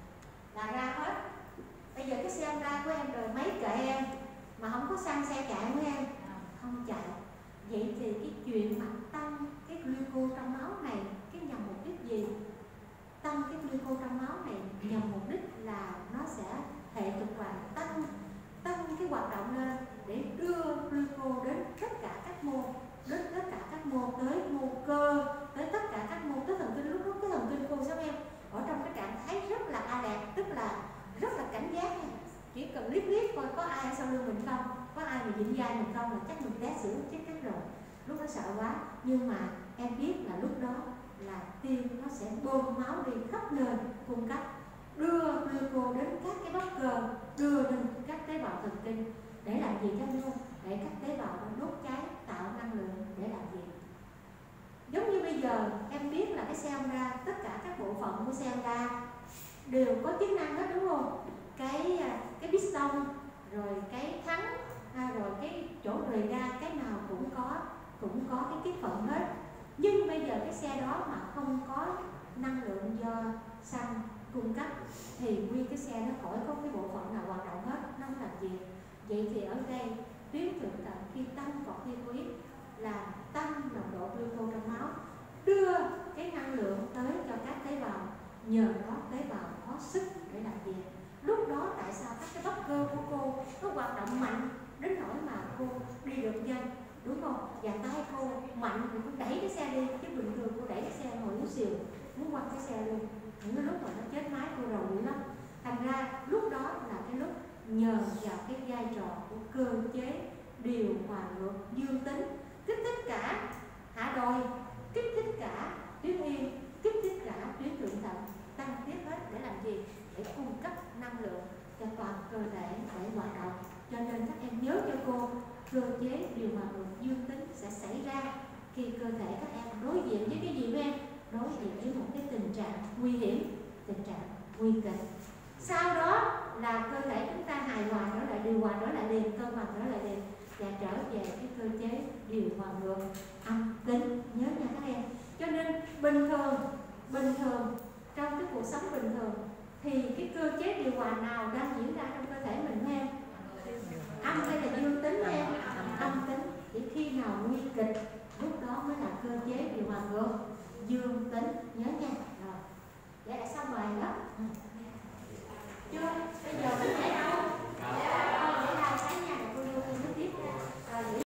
S1: là ra hết. Bây giờ cái xe Honda của em đời mấy kệ em, mà không có xăng xe chạy của em, không chạy. Vậy thì cái chuyện mà tăng cái gluco trong máu này, cái nhằm mục đích gì? Tăng cái gluco trong máu này nhằm mục đích là nó sẽ hệ tuần hoàn tăng tăng cái hoạt động lên để đưa gluco đến tất cả các mô, đến tất cả các mô, tới mô cơ, tới tất cả các mô, tới thần kinh. Lúc đó cái thần kinh cô sao em ở trong cái trạng thái rất là alert, tức là rất là cảnh giác. Chỉ cần liếc liếc coi có ai ở sau lưng mình không, có ai mà dịnh vai mình không là chắc mình té xỉu chết chết rồi. Lúc đó sợ quá, nhưng mà em biết là lúc đó là tim nó sẽ bơm máu đi khắp nơi, cung cấp đưa gluco đến các cái bắp cơ, đưa lên các tế bào thần kinh để làm gì cho luôn? Để các tế bào nó đốt cháy, tạo năng lượng để làm gì? Giống như bây giờ em biết là cái xe Honda, tất cả các bộ phận của xe Honda đều có chức năng hết, đúng không? Cái cái piston, rồi cái thắng, à, rồi cái chỗ rời ga, cái nào cũng có cũng có cái kích phận hết. Nhưng bây giờ cái xe đó mà không có năng lượng do xăng cung cấp thì nguyên cái xe nó khỏi có cái bộ phận nào hoạt động hết, nó không làm gì. Vậy thì ở đây tuyến thượng thận khi tăng corticoid là tăng nồng độ gluco trong máu, đưa cái năng lượng tới cho các tế bào, nhờ đó tế bào có sức để làm gì. Lúc đó tại sao các cái bắp cơ của cô nó hoạt động mạnh đến nỗi mà cô đi được nhanh, đúng không? Và tay cô mạnh thì cô đẩy cái xe đi, chứ bình thường cô đẩy cái xe ngồi muốn xìu, muốn quăng cái xe luôn. Những cái lúc mà nó chết máy cô rầu dữ lắm. Thành ra lúc đó là cái lúc nhờ vào cái vai trò của cơ chế điều hòa ngược dương tính, kích thích cả hạ đồi, kích thích cả tuyến yên, kích thích cả tuyến thượng thận, tăng tiết hết để làm gì? Để cung cấp năng lượng cho toàn cơ thể để hoạt động. Cho nên các em nhớ cho cô, cơ chế điều hòa ngược dương tính sẽ xảy ra khi cơ thể các em đối diện với cái gì em? Đối diện với một cái tình trạng nguy hiểm, tình trạng nguy kịch. Sau đó là cơ thể chúng ta hài hòa trở lại, điều hòa trở lại liền, cân bằng trở lại liền và trở về cái cơ chế điều hòa ngược âm tính. Nhớ nha các em. Cho nên bình thường, bình thường trong cái cuộc sống bình thường thì cái cơ chế điều hòa nào đang diễn ra trong cơ thể mình em? Âm hay là dương tính em? Âm tính. Chỉ khi nào nguy kịch lúc đó mới là cơ chế điều hòa ngược dương